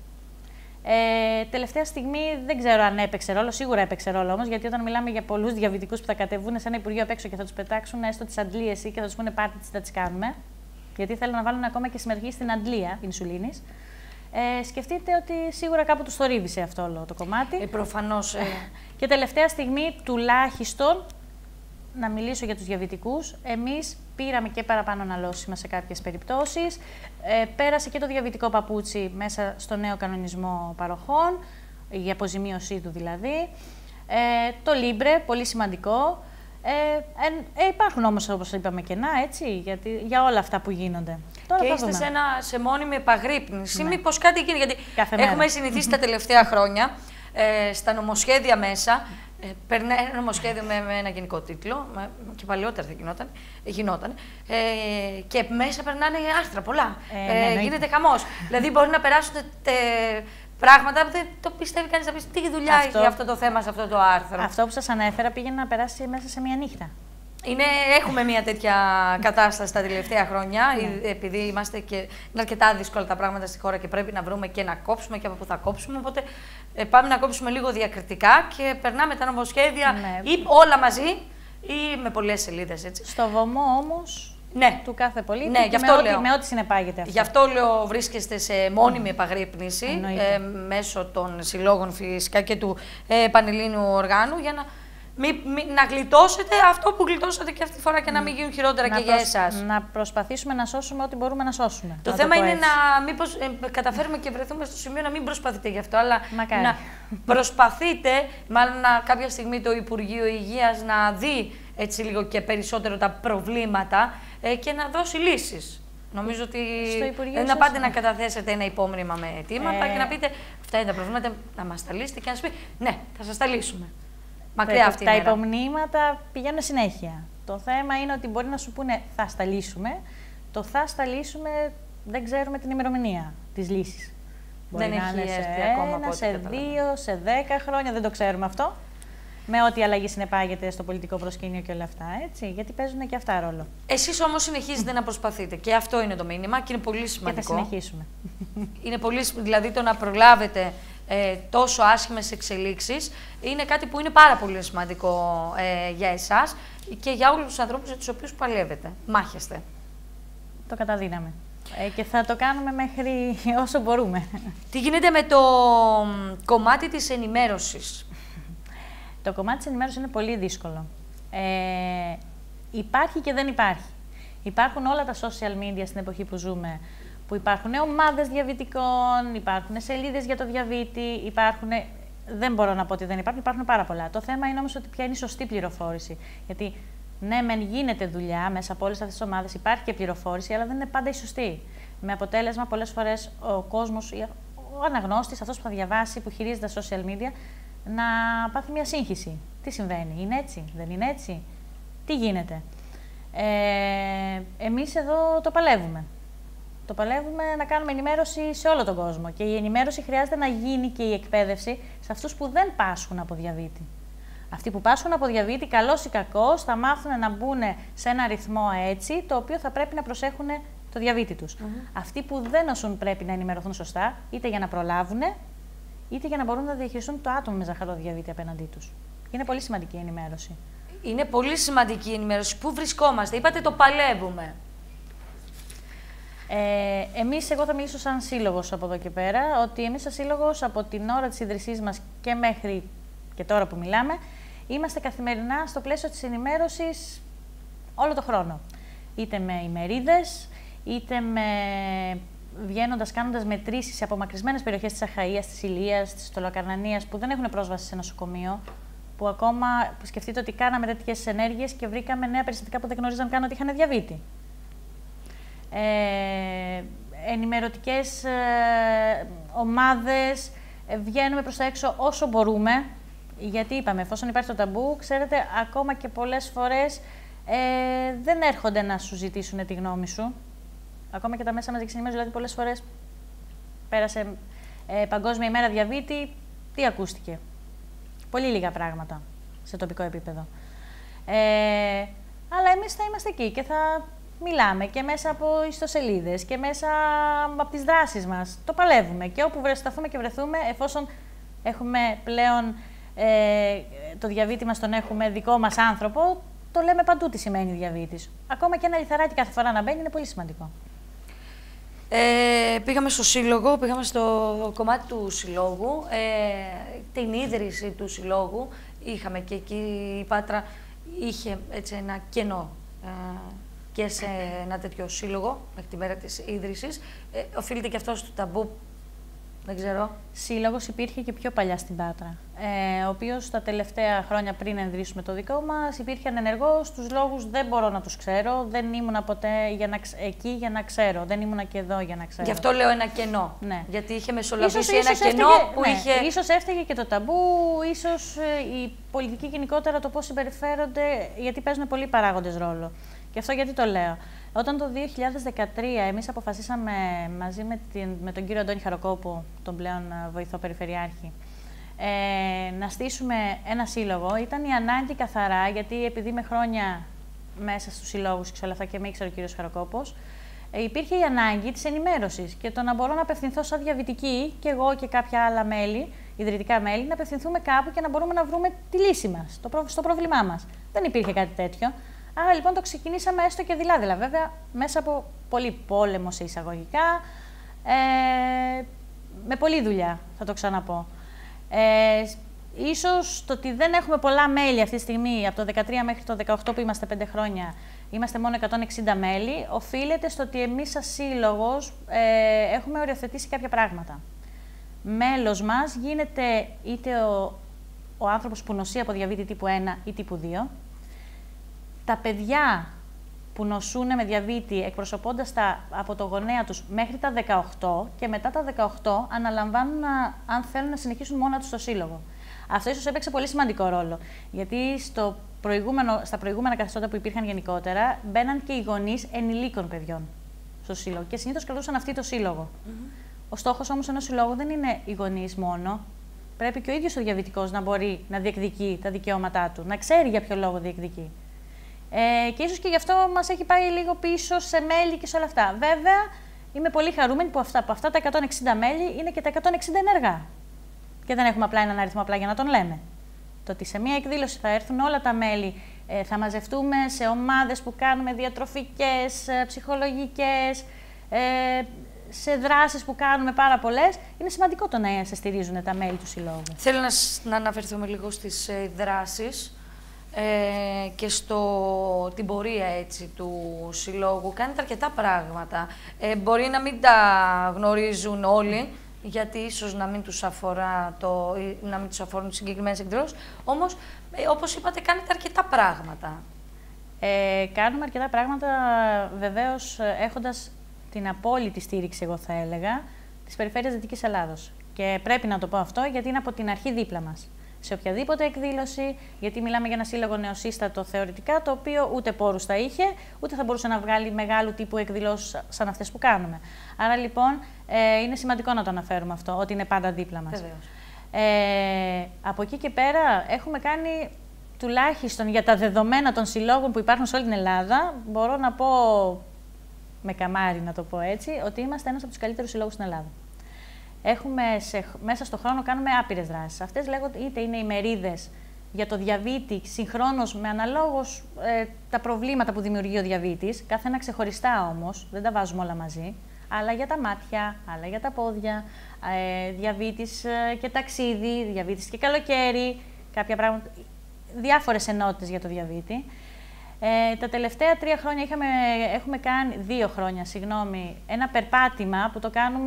ε, τελευταία στιγμή δεν ξέρω αν έπαιξε ρόλο, σίγουρα έπαιξε ρόλο όμως, γιατί όταν μιλάμε για πολλούς διαβητικούς που θα κατεβούν σε ένα Υπουργείο απ' έξω και θα τους πετάξουν έστω τις αντλίες ή και θα τους πούνε πάρτε τις, θα τις κάνουμε. Γιατί θέλουν να βάλουν ακόμα και συμμετοχή στην αντλία ινσουλίνης. Ε, σκεφτείτε ότι σίγουρα κάπου τους θορύβησε αυτό όλο το κομμάτι. Ε, προφανώς. Ε. Και τελευταία στιγμή, τουλάχιστον, να μιλήσω για τους διαβητικούς, εμείς πήραμε και παραπάνω αναλώσιμα σε κάποιες περιπτώσεις. Ε, πέρασε και το διαβητικό παπούτσι μέσα στο νέο κανονισμό παροχών, η αποζημίωσή του δηλαδή. Ε, το Libre, πολύ σημαντικό. Ε, ε, υπάρχουν όμως, όπως είπαμε, κενά, έτσι, γιατί, για όλα αυτά που γίνονται. Τώρα και είστε σε, ένα, σε μόνιμη επαγρύπνηση. Ναι. Μήπως κάτι γίνει, γιατί Κάθε έχουμε μέρα. συνηθίσει τα τελευταία χρόνια ε, στα νομοσχέδια μέσα. Ε, περνάει ένα νομοσχέδιο με, με ένα γενικό τίτλο, με, και παλαιότερα θα γινόταν, γινόταν ε, και μέσα περνάνε άρθρα πολλά. Ε, ε, ναι, γίνεται χαμός. Δηλαδή μπορεί να περάσουν τε, πράγματα που δεν το πιστεύει κανείς, να πει τι δουλειά αυτό, έχει αυτό το θέμα σε αυτό το άρθρο. Αυτό που σας ανέφερα πήγαινε να περάσει μέσα σε μία νύχτα. Είναι, έχουμε μια τέτοια κατάσταση τα τελευταία χρόνια, ναι. επειδή είμαστε και, είναι αρκετά δύσκολα τα πράγματα στη χώρα και πρέπει να βρούμε και να κόψουμε και από πού θα κόψουμε. Οπότε ε, πάμε να κόψουμε λίγο διακριτικά και περνάμε τα νομοσχέδια ναι. ή όλα μαζί ή με πολλές σελίδες. Έτσι. Στο βωμό όμως ναι. του κάθε πολίτη ναι, και με, ό,τι, με ό,τι συνεπάγεται αυτό. Γι' αυτό λέω βρίσκεστε σε μόνιμη επαγρύπνηση ε, μέσω των συλλόγων φυσικά και του ε, Πανελλήνιου Οργάνου για να Μη, μη, να γλιτώσετε αυτό που γλιτώσατε και αυτή τη φορά και να μην γίνουν χειρότερα να και προσ... για εσάς. Να προσπαθήσουμε να σώσουμε ό,τι μπορούμε να σώσουμε. Το να θέμα το είναι έτσι. να μήπως ε, καταφέρουμε και βρεθούμε στο σημείο να μην προσπαθείτε γι' αυτό, αλλά Μακάρι. να προσπαθείτε, μάλλον να, κάποια στιγμή το Υπουργείο Υγείας να δει έτσι λίγο και περισσότερο τα προβλήματα ε, και να δώσει λύσεις. Νομίζω ότι στο να πάτε να καταθέσετε ένα υπόμνημα με αιτήματα ε... και να πείτε αυτά είναι τα προβλήματα, να μας τα λύσετε και να σας πει ναι, θα σας τα λύσουμε. Μακριά αυτή η Τα μέρα. υπομνήματα πηγαίνουν συνέχεια. Το θέμα είναι ότι μπορεί να σου πούνε θα στα λύσουμε. Το θα στα λύσουμε δεν ξέρουμε την ημερομηνία της λύσης. Μπορεί δεν να έχει είναι σε έρθει ακόμα ένα, από σε δύο, σε δέκα χρόνια, δεν το ξέρουμε αυτό. Με ό,τι αλλαγή συνεπάγεται στο πολιτικό προσκήνιο και όλα αυτά, έτσι, γιατί παίζουν και αυτά ρόλο. Εσείς όμως συνεχίζετε να προσπαθείτε και αυτό είναι το μήνυμα και είναι πολύ σημαντικό. Και θα συνεχίσουμε. Είναι πολύ σημαντικό, δηλαδή το να προλάβετε ε, τόσο άσχημες εξελίξεις είναι κάτι που είναι πάρα πολύ σημαντικό ε, για εσάς και για όλους τους ανθρώπους για τους οποίους παλεύετε, μάχεστε. Το καταδύναμε. Ε, και θα το κάνουμε μέχρι όσο μπορούμε. Τι γίνεται με το κομμάτι της ενημέρωσης? Το κομμάτι της ενημέρωσης είναι πολύ δύσκολο. Ε, υπάρχει και δεν υπάρχει. Υπάρχουν όλα τα social media στην εποχή που ζούμε, που υπάρχουν ομάδες διαβητικών, υπάρχουν σελίδες για το διαβήτη, υπάρχουν... Δεν μπορώ να πω ότι δεν υπάρχουν, υπάρχουν πάρα πολλά. Το θέμα είναι όμως ότι ποια είναι η σωστή πληροφόρηση. Γιατί ναι, μεν γίνεται δουλειά μέσα από όλες αυτές τις ομάδες, υπάρχει και πληροφόρηση, αλλά δεν είναι πάντα η σωστή. Με αποτέλεσμα, πολλές φορές ο κόσμος, ο αναγνώστης, αυτός που θα διαβάσει, που χειρίζεται τα social media, να πάθει μια σύγχυση. Τι συμβαίνει, είναι έτσι, δεν είναι έτσι, τι γίνεται. Ε, εμείς εδώ το παλεύουμε. Το παλεύουμε να κάνουμε ενημέρωση σε όλο τον κόσμο. Και η ενημέρωση χρειάζεται να γίνει και η εκπαίδευση σε αυτούς που δεν πάσχουν από διαβήτη. Αυτοί που πάσχουν από διαβήτη, καλός ή κακός, θα μάθουν να μπουν σε ένα ρυθμό έτσι, το οποίο θα πρέπει να προσέχουν το διαβήτη τους. Mm-hmm. Αυτοί που δεν νοσούν πρέπει να ενημερωθούν σωστά, είτε για να προλάβουν, είτε για να μπορούν να διαχειριστούν το άτομο με ζαχαροδιαβήτη απέναντί τους. Είναι πολύ σημαντική η ενημέρωση. Είναι πολύ σημαντική η ενημέρωση. Πού βρισκόμαστε, είπατε το παλεύουμε. Ε, εμείς, εγώ θα μιλήσω σαν σύλλογος από εδώ και πέρα, ότι εμείς σαν σύλλογος από την ώρα της ίδρυσής μας και μέχρι και τώρα που μιλάμε, είμαστε καθημερινά στο πλαίσιο της ενημέρωσης όλο το χρόνο. Είτε με ημερίδες, είτε με βγαίνοντας, κάνοντας μετρήσεις σε απομακρυσμένες περιοχές της Αχαΐας, της Ηλίας, της Τολοκαρνανίας, που δεν έχουν πρόσβαση σε νοσοκομείο, που ακόμα που σκεφτείτε ότι κάναμε τέτοιες ενέργειες και βρήκαμε νέα περιστατικά που δεν γνωρίζαν καν ότι είχαν διαβήτη. Ε, ενημερωτικές ε, ομάδες, ε, βγαίνουμε προς τα έξω όσο μπορούμε, γιατί είπαμε, εφόσον υπάρχει το ταμπού, ξέρετε, ακόμα και πολλές φορές ε, δεν έρχονται να σου ζητήσουν τη γνώμη σου. Ακόμα και τα μέσα μαζικής ενημέρωσης, δηλαδή πολλές φορές πέρασε ε, Παγκόσμια ημέρα διαβήτη, τι ακούστηκε? Πολύ λίγα πράγματα σε τοπικό επίπεδο. Ε, αλλά εμείς θα είμαστε εκεί και θα μιλάμε και μέσα από ιστοσελίδες και μέσα από τις δράσεις μας. Το παλεύουμε και όπου σταθούμε και βρεθούμε, εφόσον έχουμε πλέον ε, το διαβήτη μας, τον έχουμε δικό μας άνθρωπο, το λέμε παντού τι σημαίνει διαβήτης. Ακόμα και ένα λιθαράκι κάθε φορά να μπαίνει είναι πολύ σημαντικό. Ε, πήγαμε στο σύλλογο, πήγαμε στο κομμάτι του συλλόγου, ε, την ίδρυση του συλλόγου. Είχαμε και εκεί η Πάτρα είχε έτσι ένα κενό ε, και σε ένα τέτοιο σύλλογο μέχρι τη μέρα της ίδρυσης. Ε, οφείλεται και αυτό στο ταμπού, δεν ξέρω. Σύλλογος υπήρχε και πιο παλιά στην Πάτρα, ε, ο οποίος τα τελευταία χρόνια πριν ενδρύσουμε το δικό μας υπήρχε ανενεργός. Τους λόγους δεν μπορώ να τους ξέρω, δεν ήμουνα ποτέ για να, εκεί για να ξέρω, δεν ήμουνα και εδώ για να ξέρω. Γι' αυτό λέω ένα κενό, ναι. Γιατί είχε μεσολαβήσει ίσως, ένα ίσως κενό έφταιγε, που ναι, είχε... Ίσως έφταιγε και το ταμπού, ίσως ε, η πολιτική γενικότερα, το πώς συμπεριφέρονται, γιατί παίζουν πολλοί παράγοντες ρόλο. Και αυτό γιατί το λέω. Όταν το δύο χιλιάδες δεκατρία εμείς αποφασίσαμε μαζί με, την, με τον κύριο Αντώνη Χαροκόπου, τον πλέον βοηθό περιφερειάρχη, ε, να στήσουμε ένα σύλλογο, ήταν η ανάγκη καθαρά, γιατί επειδή είμαι χρόνια μέσα στους συλλόγους και σε όλα αυτά και με ήξερε ο κύριος Χαροκόπος, ε, υπήρχε η ανάγκη της ενημέρωσης και το να μπορώ να απευθυνθώ σαν διαβητική και εγώ και κάποια άλλα μέλη, ιδρυτικά μέλη, να απευθυνθούμε κάπου και να μπορούμε να βρούμε τη λύση μας, το προ, στο πρόβλημά μας. Δεν υπήρχε κάτι τέτοιο. Άρα λοιπόν το ξεκινήσαμε έστω και δειλά-δειλά, βέβαια μέσα από πολύ πόλεμο σε εισαγωγικά, ε, με πολλή δουλειά θα το ξαναπώ. Ε, ίσως το ότι δεν έχουμε πολλά μέλη αυτή τη στιγμή, από το δεκατρία μέχρι το δεκαοκτώ που είμαστε πέντε χρόνια, είμαστε μόνο εκατόν εξήντα μέλη, οφείλεται στο ότι εμείς σαν σύλλογος ε, έχουμε οριοθετήσει κάποια πράγματα. Μέλος μας γίνεται είτε ο, ο άνθρωπος που νοσεί από διαβήτη τύπου ένα ή τύπου δύο, τα παιδιά που νοσούν με διαβήτη εκπροσωπώντας τα από το γονέα τους μέχρι τα δεκαοκτώ και μετά τα δεκαοκτώ αναλαμβάνουν να, αν θέλουν να συνεχίσουν μόνα τους στο σύλλογο. Αυτό ίσως έπαιξε πολύ σημαντικό ρόλο, γιατί στο προηγούμενο, στα προηγούμενα καθεστώτα που υπήρχαν γενικότερα μπαίναν και οι γονείς ενηλίκων παιδιών στο σύλλογο και συνήθως κρατούσαν αυτοί το σύλλογο. Mm-hmm. Ο στόχος όμως ενός συλλόγου δεν είναι οι γονείς μόνο. Πρέπει και ο ίδιος ο διαβητικός να μπορεί να διεκδικεί τα δικαιώματά του, να ξέρει για ποιο λόγο διεκδικεί. Ε, και ίσως και γι' αυτό μας έχει πάει λίγο πίσω σε μέλη και σε όλα αυτά. Βέβαια, είμαι πολύ χαρούμενη που αυτά, από αυτά τα εκατόν εξήντα μέλη είναι και τα εκατόν εξήντα ενεργά. Και δεν έχουμε απλά έναν αριθμό απλά για να τον λέμε. Το ότι σε μία εκδήλωση θα έρθουν όλα τα μέλη, ε, θα μαζευτούμε σε ομάδες που κάνουμε διατροφικές, ε, ψυχολογικές, ε, σε δράσεις που κάνουμε πάρα πολλές, είναι σημαντικό το να σε στηρίζουν τα μέλη του συλλόγου. Θέλω να, να αναφερθούμε λίγο στις ε, δράσεις ε, και στο, την πορεία έτσι, του συλλόγου. Κάνετε αρκετά πράγματα. Ε, μπορεί να μην τα γνωρίζουν όλοι, γιατί ίσως να μην τους αφορά το, να μην τους αφορούν συγκεκριμένες εκδηλώσεις. Όμως, ε, όπως είπατε, κάνετε αρκετά πράγματα. Ε, κάνουμε αρκετά πράγματα, βεβαίως, έχοντας την απόλυτη στήριξη, εγώ θα έλεγα, της Περιφέρειας Δυτικής Ελλάδος. Και πρέπει να το πω αυτό, γιατί είναι από την αρχή δίπλα μας. Σε οποιαδήποτε εκδήλωση, γιατί μιλάμε για ένα σύλλογο νεοσύστατο θεωρητικά, το οποίο ούτε πόρους θα είχε, ούτε θα μπορούσε να βγάλει μεγάλου τύπου εκδηλώσεις σαν αυτές που κάνουμε. Άρα λοιπόν ε, είναι σημαντικό να το αναφέρουμε αυτό, ότι είναι πάντα δίπλα μας. Ε, από εκεί και πέρα έχουμε κάνει, τουλάχιστον για τα δεδομένα των συλλόγων που υπάρχουν σε όλη την Ελλάδα, μπορώ να πω με καμάρι να το πω έτσι, ότι είμαστε ένας από τους καλύτερους συλλόγους στην Ελλάδα. Έχουμε σε, μέσα στον χρόνο κάνουμε άπειρες δράσεις. Αυτές λέγονται είτε είναι οι μερίδες για το διαβήτη, συγχρόνως με αναλόγως ε, τα προβλήματα που δημιουργεί ο διαβήτης, κάθε ένα ξεχωριστά όμως, δεν τα βάζουμε όλα μαζί, άλλα για τα μάτια, άλλα για τα πόδια, ε, διαβήτης ε, και ταξίδι, διαβήτης και καλοκαίρι, κάποια πράγματα, διάφορες ενότητες για το διαβήτη. Ε, τα τελευταία τρία χρόνια είχαμε, έχουμε κάνει, δύο χρόνια, συγγνώμη, ένα περπάτημα που το κάνουμε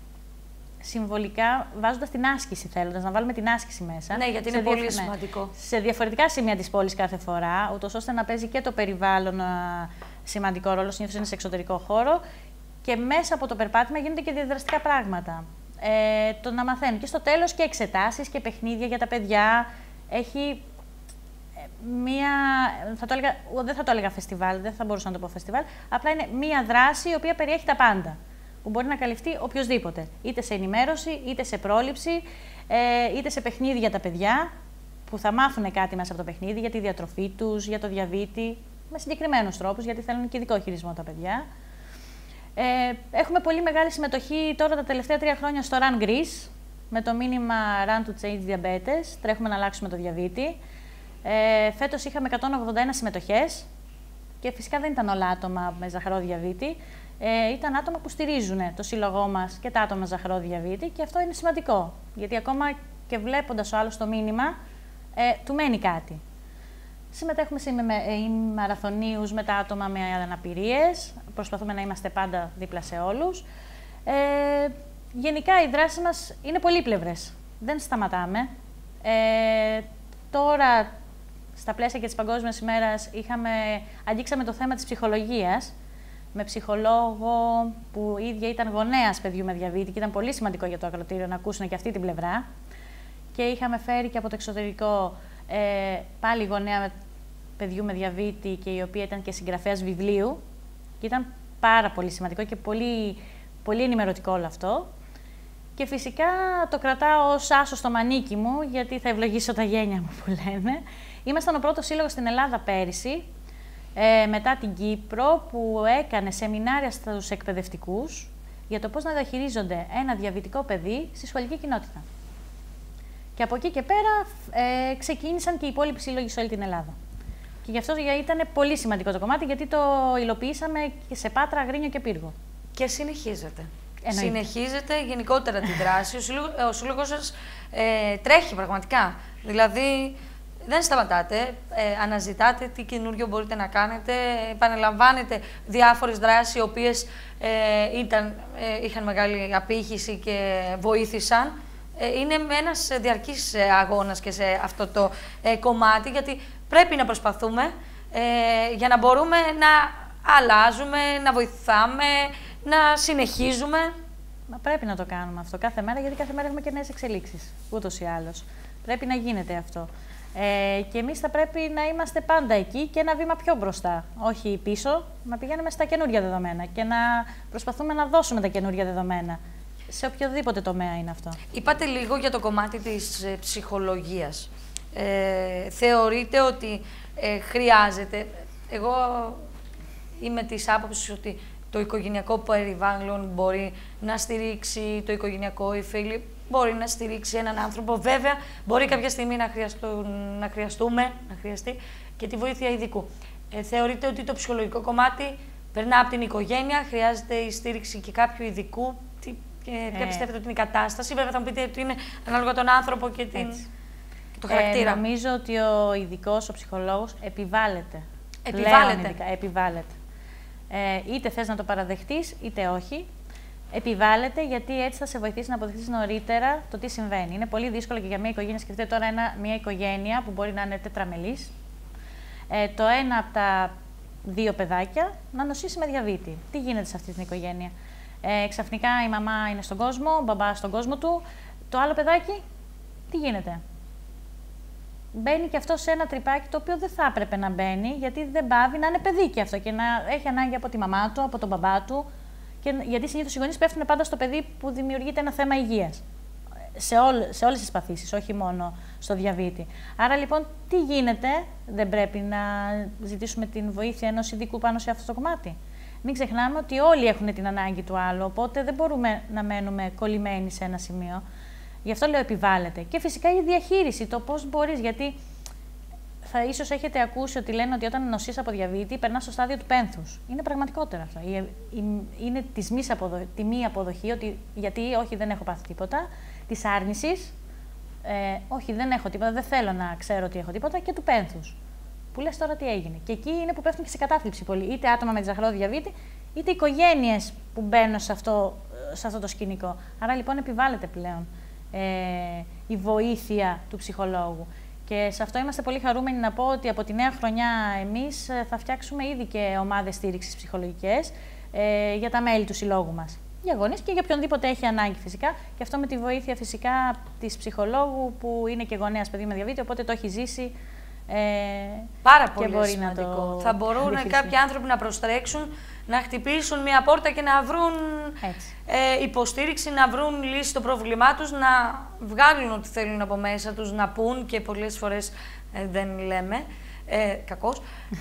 συμβολικά, βάζοντας την άσκηση, θέλοντας να βάλουμε την άσκηση μέσα. Ναι, γιατί είναι πολύ ναι, σημαντικό. Σε διαφορετικά σημεία της πόλης κάθε φορά, ούτως ώστε να παίζει και το περιβάλλον α, σημαντικό ρόλο, συνήθως είναι σε εξωτερικό χώρο, και μέσα από το περπάτημα γίνονται και διαδραστικά πράγματα. Ε, το να μαθαίνουν και στο τέλος και εξετάσεις και παιχνίδια για τα παιδιά. Έχει μία, θα το έλεγα, δεν θα το έλεγα φεστιβάλ, δεν θα μπορούσα να το πω φεστιβάλ, απλά είναι μία δράση η οποία περιέχει τα πάντα, που μπορεί να καλυφθεί οποιοδήποτε, είτε σε ενημέρωση, είτε σε πρόληψη, ε, είτε σε παιχνίδι για τα παιδιά, που θα μάθουν κάτι μέσα από το παιχνίδι, για τη διατροφή τους, για το διαβήτη, με συγκεκριμένους τρόπους, γιατί θέλουν και ειδικό χειρισμό τα παιδιά. Ε, έχουμε πολύ μεγάλη συμμετοχή τώρα τα τελευταία τρία χρόνια στο Run Greece, με το μήνυμα Run to Change Diabetes, τρέχουμε να αλλάξουμε το διαβήτη. Ε, φέτος είχαμε εκατόν ογδόντα ένα συμμετοχές και φυσικά δεν ήταν όλα άτομα με ζαχαρό διαβήτη. Ε, ήταν άτομα που στηρίζουν το σύλλογό μας και τα άτομα με ζαχαρό διαβήτη και αυτό είναι σημαντικό. Γιατί ακόμα και βλέποντας ο άλλος το μήνυμα, ε, του μένει κάτι. Συμμετέχουμε σε μαραθωνίους με τα άτομα με αναπηρίες. Προσπαθούμε να είμαστε πάντα δίπλα σε όλους. Ε, γενικά οι δράσεις μας είναι πολύπλευρες. Δεν σταματάμε. Ε, τώρα, στα πλαίσια και της Παγκόσμιας ημέρας, είχαμε, αγγίξαμε το θέμα της ψυχολογίας με ψυχολόγο που ίδια ήταν γονέας παιδιού με διαβήτη και ήταν πολύ σημαντικό για το ακροτήριο να ακούσουν και αυτή την πλευρά. Και είχαμε φέρει και από το εξωτερικό ε, πάλι γονέα με παιδιού με διαβήτη και η οποία ήταν και συγγραφέας βιβλίου και ήταν πάρα πολύ σημαντικό και πολύ, πολύ ενημερωτικό όλο αυτό. Και φυσικά το κρατάω ως άσο στο μανίκι μου, γιατί θα ευλογήσω τα γένια μου που λένε. Ήμασταν ο πρώτος σύλλογος στην Ελλάδα πέρυσι, ε, μετά την Κύπρο, που έκανε σεμινάρια στους εκπαιδευτικούς για το πώς να διαχειρίζονται ένα διαβητικό παιδί στη σχολική κοινότητα. Και από εκεί και πέρα ε, ξεκίνησαν και οι υπόλοιποι σύλλογοι σε όλη την Ελλάδα. Και γι' αυτό ήταν πολύ σημαντικό το κομμάτι, γιατί το υλοποιήσαμε και σε Πάτρα, Αγρίνιο και Πύργο. Και συνεχίζεται. Εννοείται. Συνεχίζετε γενικότερα τη δράση. Ο σύλλογος σας ε, τρέχει πραγματικά. Δηλαδή, δεν σταματάτε, ε, αναζητάτε τι καινούριο μπορείτε να κάνετε, επαναλαμβάνετε διάφορες δράσεις οι οποίες ε, ήταν, ε, είχαν μεγάλη απήχηση και βοήθησαν. Ε, είναι ένας διαρκής αγώνας και σε αυτό το ε, κομμάτι, γιατί πρέπει να προσπαθούμε ε, για να μπορούμε να αλλάζουμε, να βοηθάμε, να συνεχίζουμε. Μα πρέπει να το κάνουμε αυτό κάθε μέρα, γιατί κάθε μέρα έχουμε και νέες εξελίξεις, ούτως ή άλλως. Πρέπει να γίνεται αυτό. Ε, και εμείς θα πρέπει να είμαστε πάντα εκεί και ένα βήμα πιο μπροστά, όχι πίσω, να πηγαίνουμε στα καινούργια δεδομένα και να προσπαθούμε να δώσουμε τα καινούργια δεδομένα, σε οποιοδήποτε τομέα είναι αυτό. Είπατε λίγο για το κομμάτι της ε, ψυχολογίας. Ε, θεωρείτε ότι ε, χρειάζεται, εγώ είμαι της άποψης ότι το οικογενειακό περιβάλλον μπορεί να στηρίξει το οικογενειακό, οι φίλοι μπορεί να στηρίξει έναν άνθρωπο. Βέβαια, μπορεί κάποια στιγμή να, να χρειαστούμε, να χρειαστεί και τη βοήθεια ειδικού. Ε, θεωρείτε ότι το ψυχολογικό κομμάτι περνά από την οικογένεια, χρειάζεται η στήριξη και κάποιου ειδικού. Τι, ε, ποια πιστεύετε ότι είναι η κατάσταση? Βέβαια, θα μου πείτε ότι είναι ανάλογα τον άνθρωπο και, την, και το χαρακτήρα. Ε, νομίζω ότι ο ειδικός, ο ψυχολόγος, επιβάλλεται. Επιβάλλεται. Λέων, ειδικά, επιβάλλεται. Ε, είτε θες να το παραδεχτείς, είτε όχι. Επιβάλλεται, γιατί έτσι θα σε βοηθήσει να αποδεχτείς νωρίτερα το τι συμβαίνει. Είναι πολύ δύσκολο και για μια οικογένεια. Σκεφτείτε τώρα ένα, μια οικογένεια που μπορεί να είναι τετραμελής. Ε, το ένα από τα δύο παιδάκια να νοσήσει με διαβήτη. Τι γίνεται σε αυτή την οικογένεια? Ε, ξαφνικά η μαμά είναι στον κόσμο, ο μπαμπάς στον κόσμο του. Το άλλο παιδάκι, τι γίνεται? Μπαίνει και αυτό σε ένα τρυπάκι το οποίο δεν θα έπρεπε να μπαίνει, γιατί δεν πάβει να είναι παιδί και αυτό και να έχει ανάγκη από τη μαμά του, από τον μπαμπά του. Και, γιατί συνήθως οι γονείς πέφτουν πάντα στο παιδί που δημιουργείται ένα θέμα υγείας. Σε, όλ, σε όλες τις παθήσεις, όχι μόνο στο διαβήτη. Άρα λοιπόν, τι γίνεται? Δεν πρέπει να ζητήσουμε την βοήθεια ενός ειδικού πάνω σε αυτό το κομμάτι? Μην ξεχνάμε ότι όλοι έχουν την ανάγκη του άλλου, οπότε δεν μπορούμε να μένουμε κολλημένοι σε ένα σημείο. Γι' αυτό λέω επιβάλλεται. Και φυσικά η διαχείριση, το πώς μπορείς, γιατί θα ίσως έχετε ακούσει ότι λένε ότι όταν νοσείς από διαβήτη περνάς στο στάδιο του πένθους. Είναι πραγματικότερα αυτό. Είναι της μης αποδο... τη μη αποδοχή, ότι γιατί όχι δεν έχω πάθει τίποτα, της άρνησης, ε, όχι δεν έχω τίποτα, δεν θέλω να ξέρω ότι έχω τίποτα, και του πένθους. Που λες τώρα τι έγινε. Και εκεί είναι που πέφτουν και σε κατάθλιψη πολλοί. Είτε άτομα με τη ζαχαρόδι διαβήτη, είτε οικογένειες που μπαίνουν σε αυτό, σε αυτό το σκηνικό. Άρα λοιπόν επιβάλλεται πλέον ε, η βοήθεια του ψυχολόγου. Και σε αυτό είμαστε πολύ χαρούμενοι να πω ότι από τη νέα χρονιά εμείς θα φτιάξουμε ήδη και ομάδες στήριξης ψυχολογικές ε, για τα μέλη του συλλόγου μας. Για γονείς και για οποιονδήποτε έχει ανάγκη φυσικά. Και αυτό με τη βοήθεια φυσικά της ψυχολόγου που είναι και γονέας παιδί με διαβήτη, οπότε το έχει ζήσει. Ε, Πάρα πολύ σημαντικό. Θα μπορούν κάποιοι άνθρωποι να προστρέξουν, να χτυπήσουν μια πόρτα και να βρουν ε, υποστήριξη, να βρουν λύση στο πρόβλημά τους, να βγάλουν ό,τι θέλουν από μέσα τους, να πούν, και πολλές φορές ε, δεν λέμε, ε, κακώς.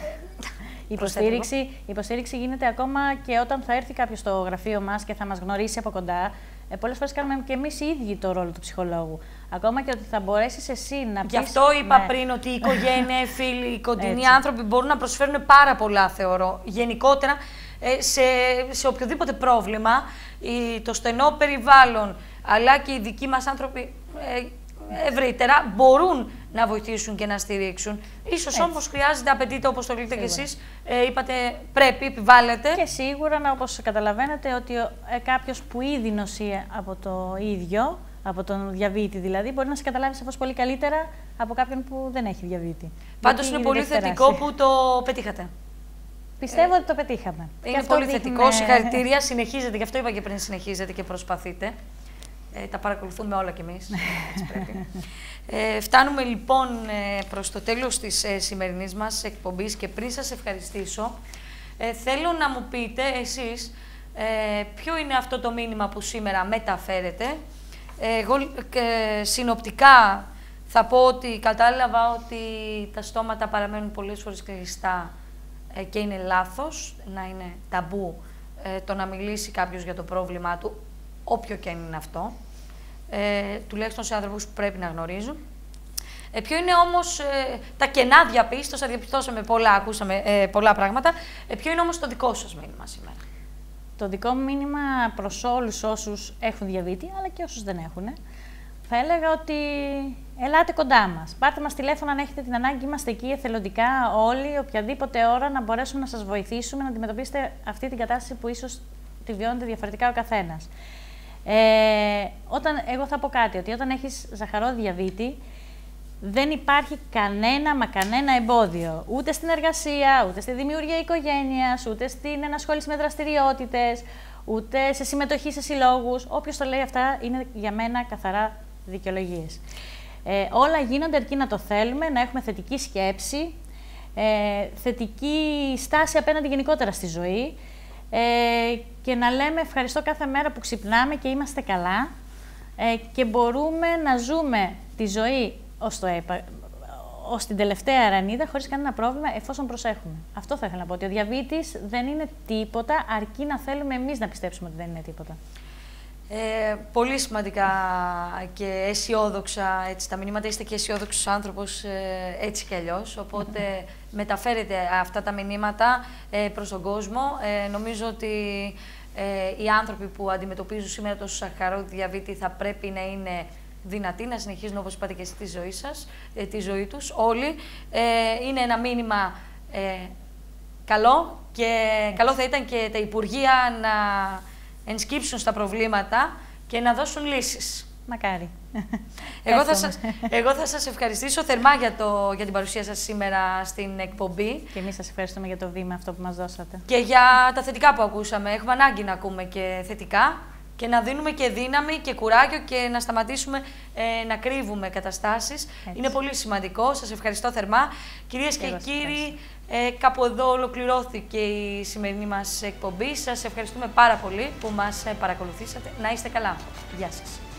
Η υποστήριξη, υποστήριξη γίνεται ακόμα και όταν θα έρθει κάποιος στο γραφείο μας και θα μας γνωρίσει από κοντά. Ε, πολλές φορές κάνουμε και εμείς οι ίδιοι το ρόλο του ψυχολόγου. Ακόμα και ότι θα μπορέσεις εσύ να πεις... Γι' αυτό είπα ναι. πριν ότι η οικογένεια, οι φίλοι, οι κοντινοί άνθρωποι μπορούν να προσφέρουν πάρα πολλά, θεωρώ. Γενικότερα, ε, σε, σε οποιοδήποτε πρόβλημα, η, το στενό περιβάλλον, αλλά και οι δικοί μας άνθρωποι ε, ευρύτερα, μπορούν να βοηθήσουν και να στηρίξουν. Ίσως όμως χρειάζεται, απαιτείται, όπως το λέτε και εσείς, ε, είπατε πρέπει, επιβάλλεται. Και σίγουρα, όπως καταλαβαίνετε, ότι ε, κάποιος που ήδη νοσεί από το ίδιο, από τον διαβήτη δηλαδή, μπορεί να σε καταλάβει σαφώς πολύ καλύτερα από κάποιον που δεν έχει διαβήτη. Πάντως είναι πολύ θετικό που το πετύχατε. Πιστεύω ε, ότι το πετύχαμε. Είναι πολύ δείχνει... θετικό, συγχαρητήρια, συνεχίζετε, γι' αυτό είπα και πριν, συνεχίζετε και προσπαθείτε. Ε, τα παρακολουθούμε όλα κι εμείς, έτσι πρέπει. Ε, φτάνουμε λοιπόν ε, προς το τέλος της ε, σημερινής μας εκπομπής και πριν σας ευχαριστήσω, ε, θέλω να μου πείτε εσείς ε, ποιο είναι αυτό το μήνυμα που σήμερα μεταφέρετε. Ε, εγώ ε, συνοπτικά θα πω ότι κατάλαβα ότι τα στόματα παραμένουν πολλές φορές κλειστά ε, και είναι λάθος να είναι ταμπού ε, το να μιλήσει κάποιος για το πρόβλημά του, όποιο και αν είναι αυτό, ε, τουλάχιστον σε άνθρωπους που πρέπει να γνωρίζουν. Ε, ποιο είναι όμως ε, τα κενά διαπίστωσα, διαπιστώσαμε πολλά, ακούσαμε ε, πολλά πράγματα. Ε, ποιο είναι όμως το δικό σας μήνυμα σήμερα? Το δικό μου μήνυμα προς όλους όσους έχουν διαβήτη, αλλά και όσους δεν έχουν, θα έλεγα ότι ελάτε κοντά μας. Πάρτε μας τηλέφωνο αν έχετε την ανάγκη, είμαστε εκεί εθελοντικά όλοι, οποιαδήποτε ώρα, να μπορέσουμε να σας βοηθήσουμε να αντιμετωπίσετε αυτή την κατάσταση που ίσως τη βιώνετε διαφορετικά ο καθένας. Ε, όταν, εγώ θα πω κάτι, ότι όταν έχεις ζαχαρόδι διαβήτη, δεν υπάρχει κανένα μα κανένα εμπόδιο. Ούτε στην εργασία, ούτε στη δημιουργία οικογένειας, ούτε στην ενασχόληση με δραστηριότητες, ούτε σε συμμετοχή σε συλλόγους. Όποιος το λέει αυτά είναι για μένα καθαρά δικαιολογίες. Ε, όλα γίνονται αρκεί να το θέλουμε, να έχουμε θετική σκέψη, ε, θετική στάση απέναντι γενικότερα στη ζωή ε, και να λέμε ευχαριστώ κάθε μέρα που ξυπνάμε και είμαστε καλά ε, και μπορούμε να ζούμε τη ζωή ως, το έπα, ως την τελευταία ρανίδα χωρίς κανένα πρόβλημα εφόσον προσέχουμε. Αυτό θα ήθελα να πω, ότι ο διαβήτης δεν είναι τίποτα αρκεί να θέλουμε εμείς να πιστέψουμε ότι δεν είναι τίποτα. Ε, πολύ σημαντικά και αισιόδοξα έτσι, τα μηνύματα. Είστε και αισιόδοξος άνθρωπος ε, έτσι κι αλλιώς, οπότε mm-hmm. μεταφέρετε αυτά τα μηνύματα ε, προς τον κόσμο. Ε, νομίζω ότι ε, οι άνθρωποι που αντιμετωπίζουν σήμερα το σαχαρώδη διαβήτη θα πρέπει να είναι δυνατοί, να συνεχίζουν όπως είπατε και εσείς τη ζωή σας, ε, τη ζωή τους όλοι. Ε, είναι ένα μήνυμα ε, καλό και καλό θα ήταν και τα Υπουργεία να ενσκύψουν στα προβλήματα και να δώσουν λύσεις. Μακάρι. Εγώ θα, σας, εγώ θα σας ευχαριστήσω θερμά για, το, για την παρουσία σας σήμερα στην εκπομπή. Και εμείς σας ευχαριστούμε για το βήμα αυτό που μας δώσατε. Και για τα θετικά που ακούσαμε. Έχουμε ανάγκη να ακούμε και θετικά και να δίνουμε και δύναμη και κουράγιο και να σταματήσουμε ε, να κρύβουμε καταστάσεις. Έτσι. Είναι πολύ σημαντικό. Σας ευχαριστώ θερμά. Κυρίες και, και κύριοι, ε, κάπου εδώ ολοκληρώθηκε η σημερινή μας εκπομπή. Σας ευχαριστούμε πάρα πολύ που μας παρακολουθήσατε. Να είστε καλά. Γεια σας.